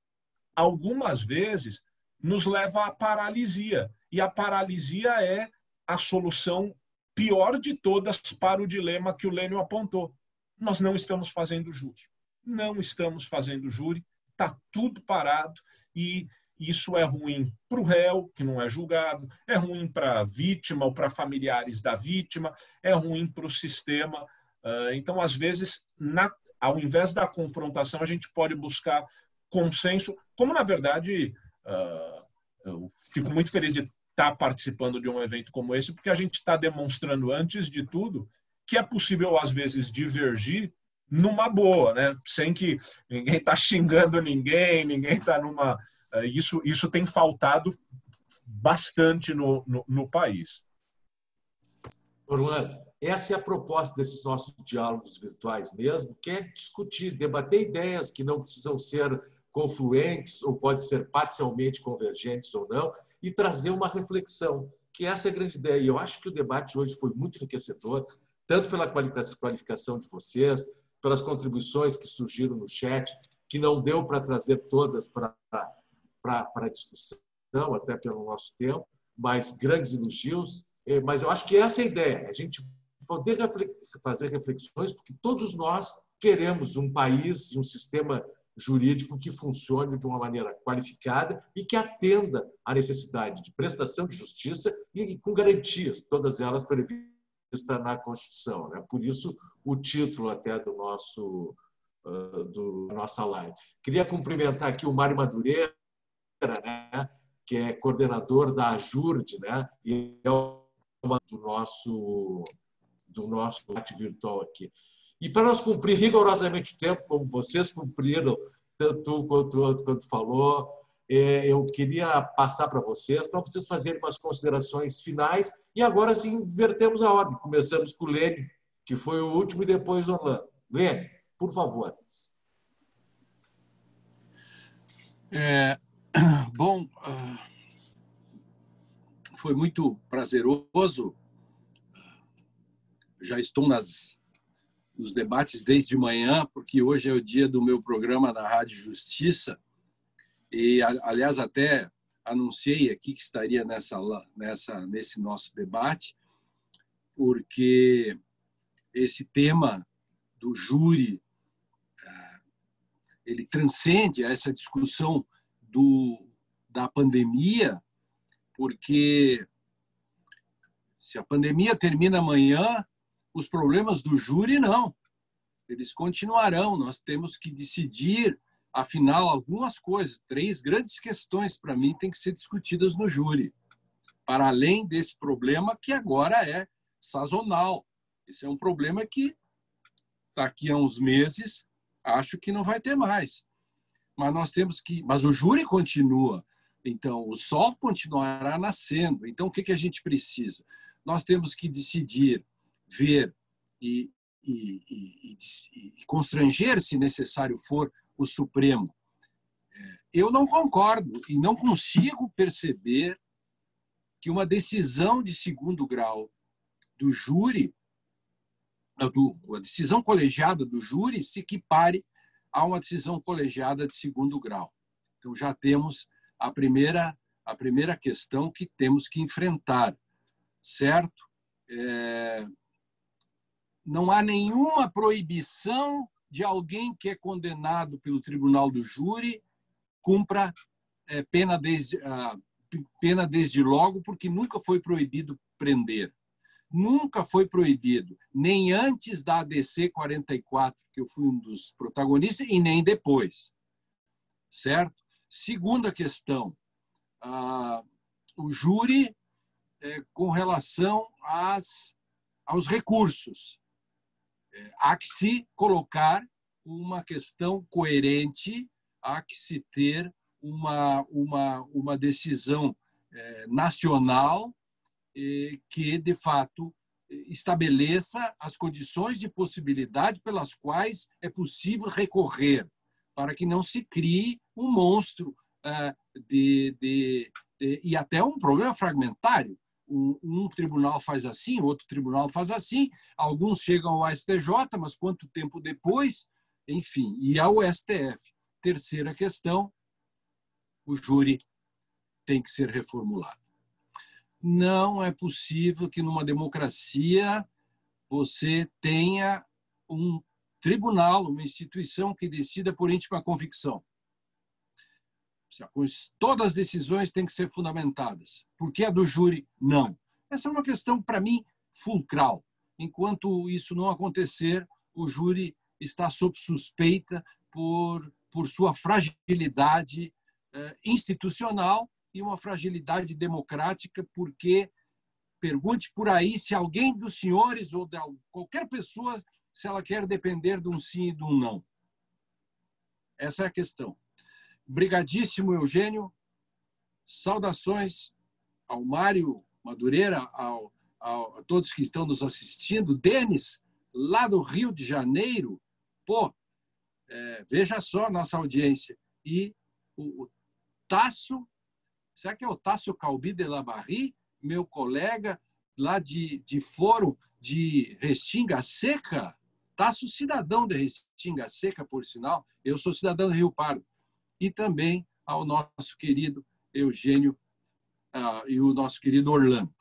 algumas vezes, nos leva à paralisia. E a paralisia é a solução pior de todas para o dilema que o Lênio apontou. Nós não estamos fazendo júri. Não estamos fazendo júri. Está tudo parado e isso é ruim para o réu, que não é julgado, é ruim para a vítima ou para familiares da vítima, é ruim para o sistema. Então, às vezes, na, ao invés da confrontação, a gente pode buscar consenso, como, na verdade, eu fico muito feliz de estar participando de um evento como esse, porque a gente está demonstrando, antes de tudo, que é possível, às vezes, divergir numa boa, né? Sem que ninguém está xingando ninguém, ninguém está numa... Isso, isso tem faltado bastante no, no, no país. Orlando, essa é a proposta desses nossos diálogos virtuais mesmo, que é discutir, debater ideias que não precisam ser confluentes ou podem ser parcialmente convergentes ou não, e trazer uma reflexão, que essa é a grande ideia. E eu acho que o debate hoje foi muito enriquecedor, tanto pela qualificação de vocês, pelas contribuições que surgiram no chat, que não deu para trazer todas para a discussão, até pelo nosso tempo, mas grandes elogios. Mas eu acho que essa é a ideia, a gente poder fazer reflexões, porque todos nós queremos um país e um sistema jurídico que funcione de uma maneira qualificada e que atenda à necessidade de prestação de justiça e com garantias, todas elas previstas na Constituição, né? Por isso, o título até do nosso uh, do nossa live. Queria cumprimentar aqui o Mário Madureira, né? Que é coordenador da AJURD, né? E é uma do nosso do nosso debate virtual aqui. E para nós cumprir rigorosamente o tempo, como vocês cumpriram, tanto um quanto o outro quando falou, eu queria passar para vocês, para vocês fazerem umas considerações finais. E agora sim, invertemos a ordem. Começamos com o Lênio, que foi o último, e depois o Orlando. Lênio, por favor. É, bom, foi muito prazeroso. Já estou nas, nos debates desde manhã, porque hoje é o dia do meu programa na Rádio Justiça. E, aliás, até anunciei aqui que estaria nessa, nessa, nesse nosso debate, porque esse tema do júri, ele transcende essa discussão do, da pandemia, porque se a pandemia termina amanhã, os problemas do júri não. Eles continuarão. Nós temos que decidir, afinal, algumas coisas. Três grandes questões, para mim, têm que ser discutidas no júri, para além desse problema que agora é sazonal. Esse é um problema que, daqui a uns meses, acho que não vai ter mais. Mas nós temos que... Mas o júri continua. Então, o sol continuará nascendo. Então, o que que a gente precisa? Nós temos que decidir, ver e, e, e, e, e constranger, se necessário for, o Supremo. Eu não concordo e não consigo perceber que uma decisão de segundo grau do júri, do, a decisão colegiada do júri, se equipare a uma decisão colegiada de segundo grau. Então, já temos a primeira, a primeira questão que temos que enfrentar, certo? É, não há nenhuma proibição de alguém que é condenado pelo tribunal do júri cumpra é, pena, desde, a, pena desde logo, porque nunca foi proibido prender. Nunca foi proibido, nem antes da A D C quarenta e quatro, que eu fui um dos protagonistas, e nem depois. Certo? Segunda questão, ah, o júri é, com relação às, aos recursos. É, há que se colocar uma questão coerente, há que se ter uma, uma, uma decisão é, nacional que, de fato, estabeleça as condições de possibilidade pelas quais é possível recorrer, para que não se crie um monstro de, de, de, e até um problema fragmentário. Um, um tribunal faz assim, outro tribunal faz assim, alguns chegam ao S T J, mas quanto tempo depois? Enfim, e ao S T F. Terceira questão, o júri tem que ser reformulado. Não é possível que numa democracia você tenha um tribunal, uma instituição que decida por íntima convicção. Todas as decisões têm que ser fundamentadas. Por que a do júri, não? Essa é uma questão, para mim, fulcral. Enquanto isso não acontecer, o júri está sob suspeita por, por sua fragilidade eh, institucional e uma fragilidade democrática, porque pergunte por aí se alguém dos senhores ou de qualquer pessoa, se ela quer depender de um sim e de um não. Essa é a questão. Obrigadíssimo, Eugênio. Saudações ao Mário Madureira, ao, ao, a todos que estão nos assistindo. Denis, lá do Rio de Janeiro. Pô, é, veja só nossa audiência. E o, o Tasso, será que é o Tasso Calbi de la Barrie, meu colega lá de, de Foro de Restinga Seca? Tasso, cidadão de Restinga Seca, por sinal. Eu sou cidadão do Rio Pardo. E também ao nosso querido Eugênio uh, e o nosso querido Orlando.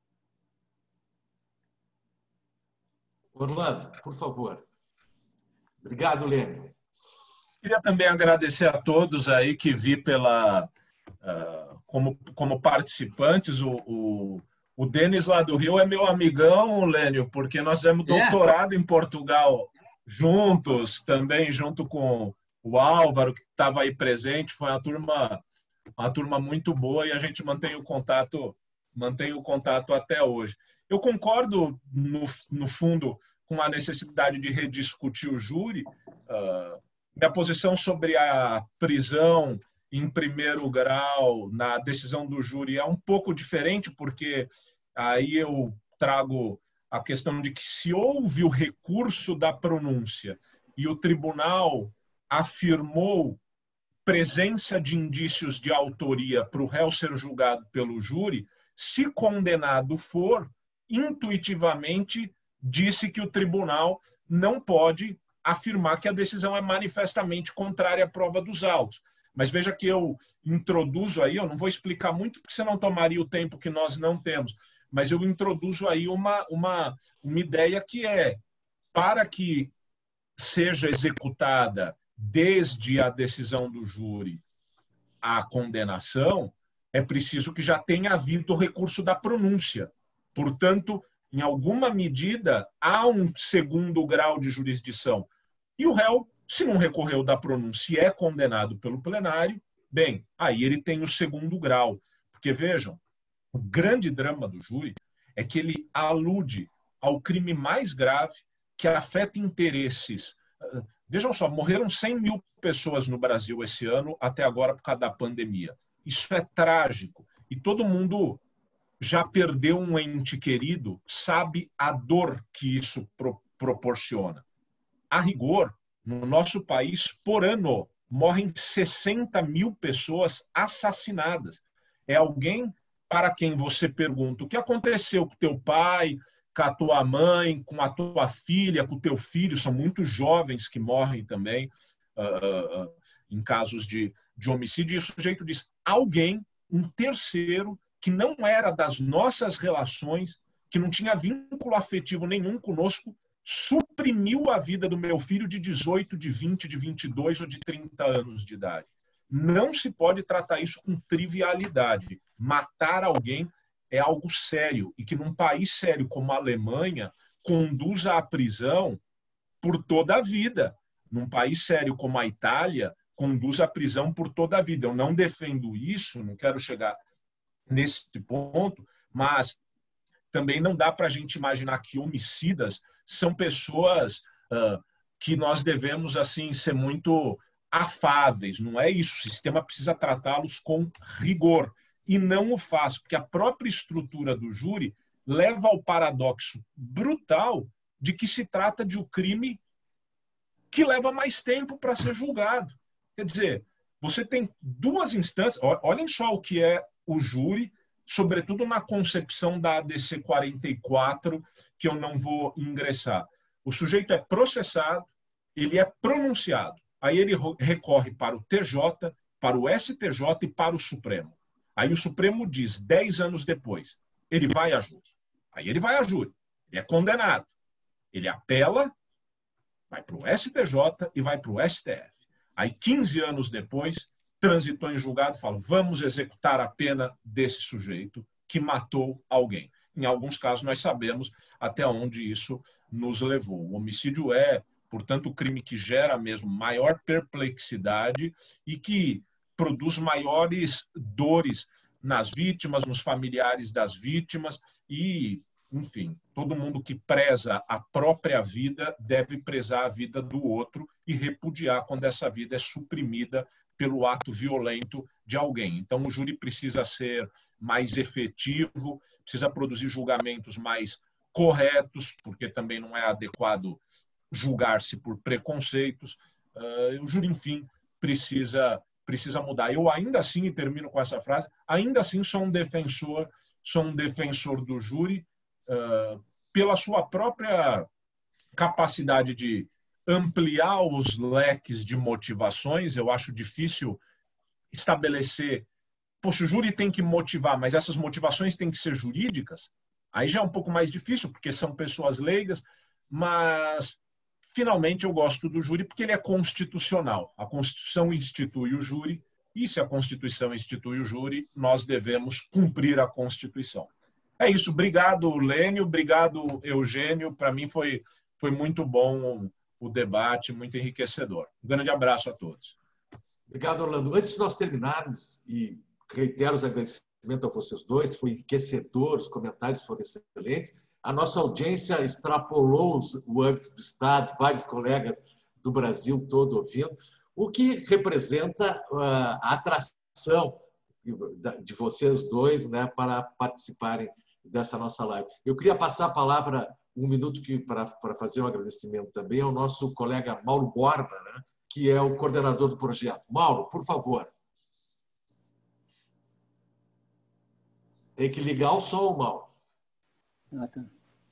Orlando, por favor. Obrigado, Lênio. Queria também agradecer a todos aí que vi pela, uh, como, como participantes. O, o, o Denis lá do Rio é meu amigão, Lênio, porque nós fizemos doutorado é. em Portugal juntos, também junto com o Álvaro, que estava aí presente. Foi uma turma, uma turma muito boa e a gente mantém o contato, mantém o contato até hoje. Eu concordo, no, no fundo, com a necessidade de rediscutir o júri. Uh, minha posição sobre a prisão em primeiro grau na decisão do júri é um pouco diferente, porque aí eu trago a questão de que se houve o recurso da pronúncia e o tribunal afirmou presença de indícios de autoria para o réu ser julgado pelo júri, se condenado for, intuitivamente disse que o tribunal não pode afirmar que a decisão é manifestamente contrária à prova dos autos. Mas veja que eu introduzo aí, eu não vou explicar muito porque senão tomaria o tempo que nós não temos, mas eu introduzo aí uma, uma, uma ideia que é, para que seja executada desde a decisão do júri à condenação, é preciso que já tenha havido o recurso da pronúncia. Portanto, em alguma medida, há um segundo grau de jurisdição. E o réu, se não recorreu da pronúncia e é condenado pelo plenário, bem, aí ele tem o segundo grau. Porque, vejam, o grande drama do júri é que ele alude ao crime mais grave que afeta interesses. Vejam só, morreram cem mil pessoas no Brasil esse ano, até agora, por causa da pandemia. Isso é trágico. E todo mundo já perdeu um ente querido, sabe a dor que isso pro proporciona. A rigor, no nosso país, por ano, morrem sessenta mil pessoas assassinadas. É alguém para quem você pergunta o que aconteceu com teu pai, com a tua mãe, com a tua filha, com o teu filho. São muitos jovens que morrem também uh, uh, em casos de, de homicídio. E o sujeito diz, alguém, um terceiro, que não era das nossas relações, que não tinha vínculo afetivo nenhum conosco, suprimiu a vida do meu filho de dezoito, de vinte, de vinte e dois ou de trinta anos de idade. Não se pode tratar isso com trivialidade. Matar alguém é algo sério e que num país sério como a Alemanha conduza à prisão por toda a vida. Num país sério como a Itália, conduz à prisão por toda a vida. Eu não defendo isso, não quero chegar nesse ponto, mas também não dá para a gente imaginar que homicidas são pessoas uh, que nós devemos assim ser muito afáveis. Não é isso. O sistema precisa tratá-los com rigor. E não o faz, porque a própria estrutura do júri leva ao paradoxo brutal de que se trata de um crime que leva mais tempo para ser julgado. Quer dizer, você tem duas instâncias, olhem só o que é o júri, sobretudo na concepção da A D C quarenta e quatro, que eu não vou ingressar. O sujeito é processado, ele é pronunciado, aí ele recorre para o T J, para o S T J e para o Supremo. Aí o Supremo diz, dez anos depois, ele vai a júri. Aí ele vai a júri, ele é condenado. Ele apela, vai para o S T J e vai para o S T F. Aí, quinze anos depois, transitou em julgado e fala, vamos executar a pena desse sujeito que matou alguém. Em alguns casos, nós sabemos até onde isso nos levou. O homicídio é, portanto, o crime que gera mesmo maior perplexidade e que produz maiores dores nas vítimas, nos familiares das vítimas e, enfim, todo mundo que preza a própria vida deve prezar a vida do outro e repudiar quando essa vida é suprimida pelo ato violento de alguém. Então, o júri precisa ser mais efetivo, precisa produzir julgamentos mais corretos, porque também não é adequado julgar-se por preconceitos. Uh, o júri, enfim, precisa, precisa mudar. Eu ainda assim, e termino com essa frase, ainda assim sou um defensor, sou um defensor do júri uh, pela sua própria capacidade de ampliar os leques de motivações. Eu acho difícil estabelecer, poxa, o júri tem que motivar, mas essas motivações têm que ser jurídicas. Aí já é um pouco mais difícil, porque são pessoas leigas, mas finalmente eu gosto do júri porque ele é constitucional. A Constituição institui o júri, e se a Constituição institui o júri, nós devemos cumprir a Constituição. É isso. Obrigado, Lênio. Obrigado, Eugênio. Para mim foi, foi muito bom o debate, muito enriquecedor. Um grande abraço a todos. Obrigado, Orlando. Antes de nós terminarmos, e reitero os agradecimentos a vocês dois, foi enriquecedor, os comentários foram excelentes. A nossa audiência extrapolou o âmbito do Estado, vários colegas do Brasil todo ouvindo, o que representa a atração de vocês dois, né, para participarem dessa nossa live. Eu queria passar a palavra, um minuto para fazer um agradecimento também ao nosso colega Mauro Borba, né, que é o coordenador do projeto. Mauro, por favor. Tem que ligar o som, Mauro. Ah, tá.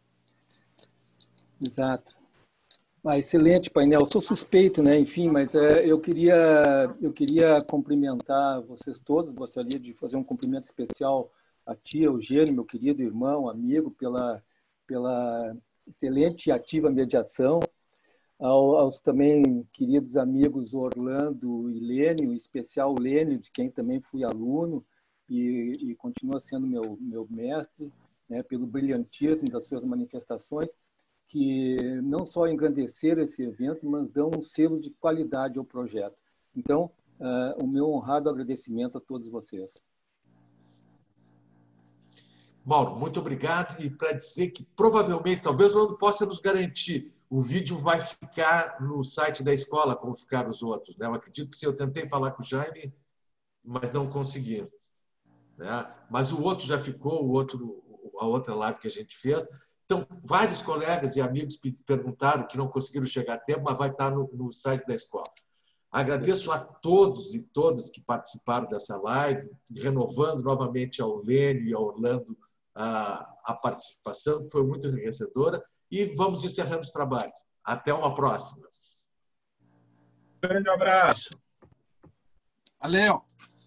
Exato. Ah, excelente painel. Eu sou suspeito, né? Enfim, mas é, eu queria eu queria cumprimentar vocês todos. Gostaria de fazer um cumprimento especial a ti, Eugênio, meu querido irmão, amigo, pela pela excelente e ativa mediação. Ao, aos também queridos amigos Orlando e Lênio, em especial o Lênio, de quem também fui aluno e, e continua sendo meu meu mestre, né? Pelo brilhantismo das suas manifestações, que não só engrandeceram esse evento, mas dão um selo de qualidade ao projeto. Então, uh, o meu honrado agradecimento a todos vocês. Mauro, muito obrigado. E para dizer que provavelmente, talvez o Orlando possa nos garantir, o vídeo vai ficar no site da escola, como ficaram os outros. Né? Eu acredito que se eu tentei falar com o Jaime, mas não consegui. Né? Mas o outro já ficou, o outro, a outra live que a gente fez. Então, vários colegas e amigos perguntaram que não conseguiram chegar a tempo, mas vai estar no, no site da escola. Agradeço a todos e todas que participaram dessa live, renovando novamente ao Lênio e ao Orlando a, a participação, que foi muito enriquecedora, e vamos encerrando os trabalhos. Até uma próxima. Um grande abraço. Valeu.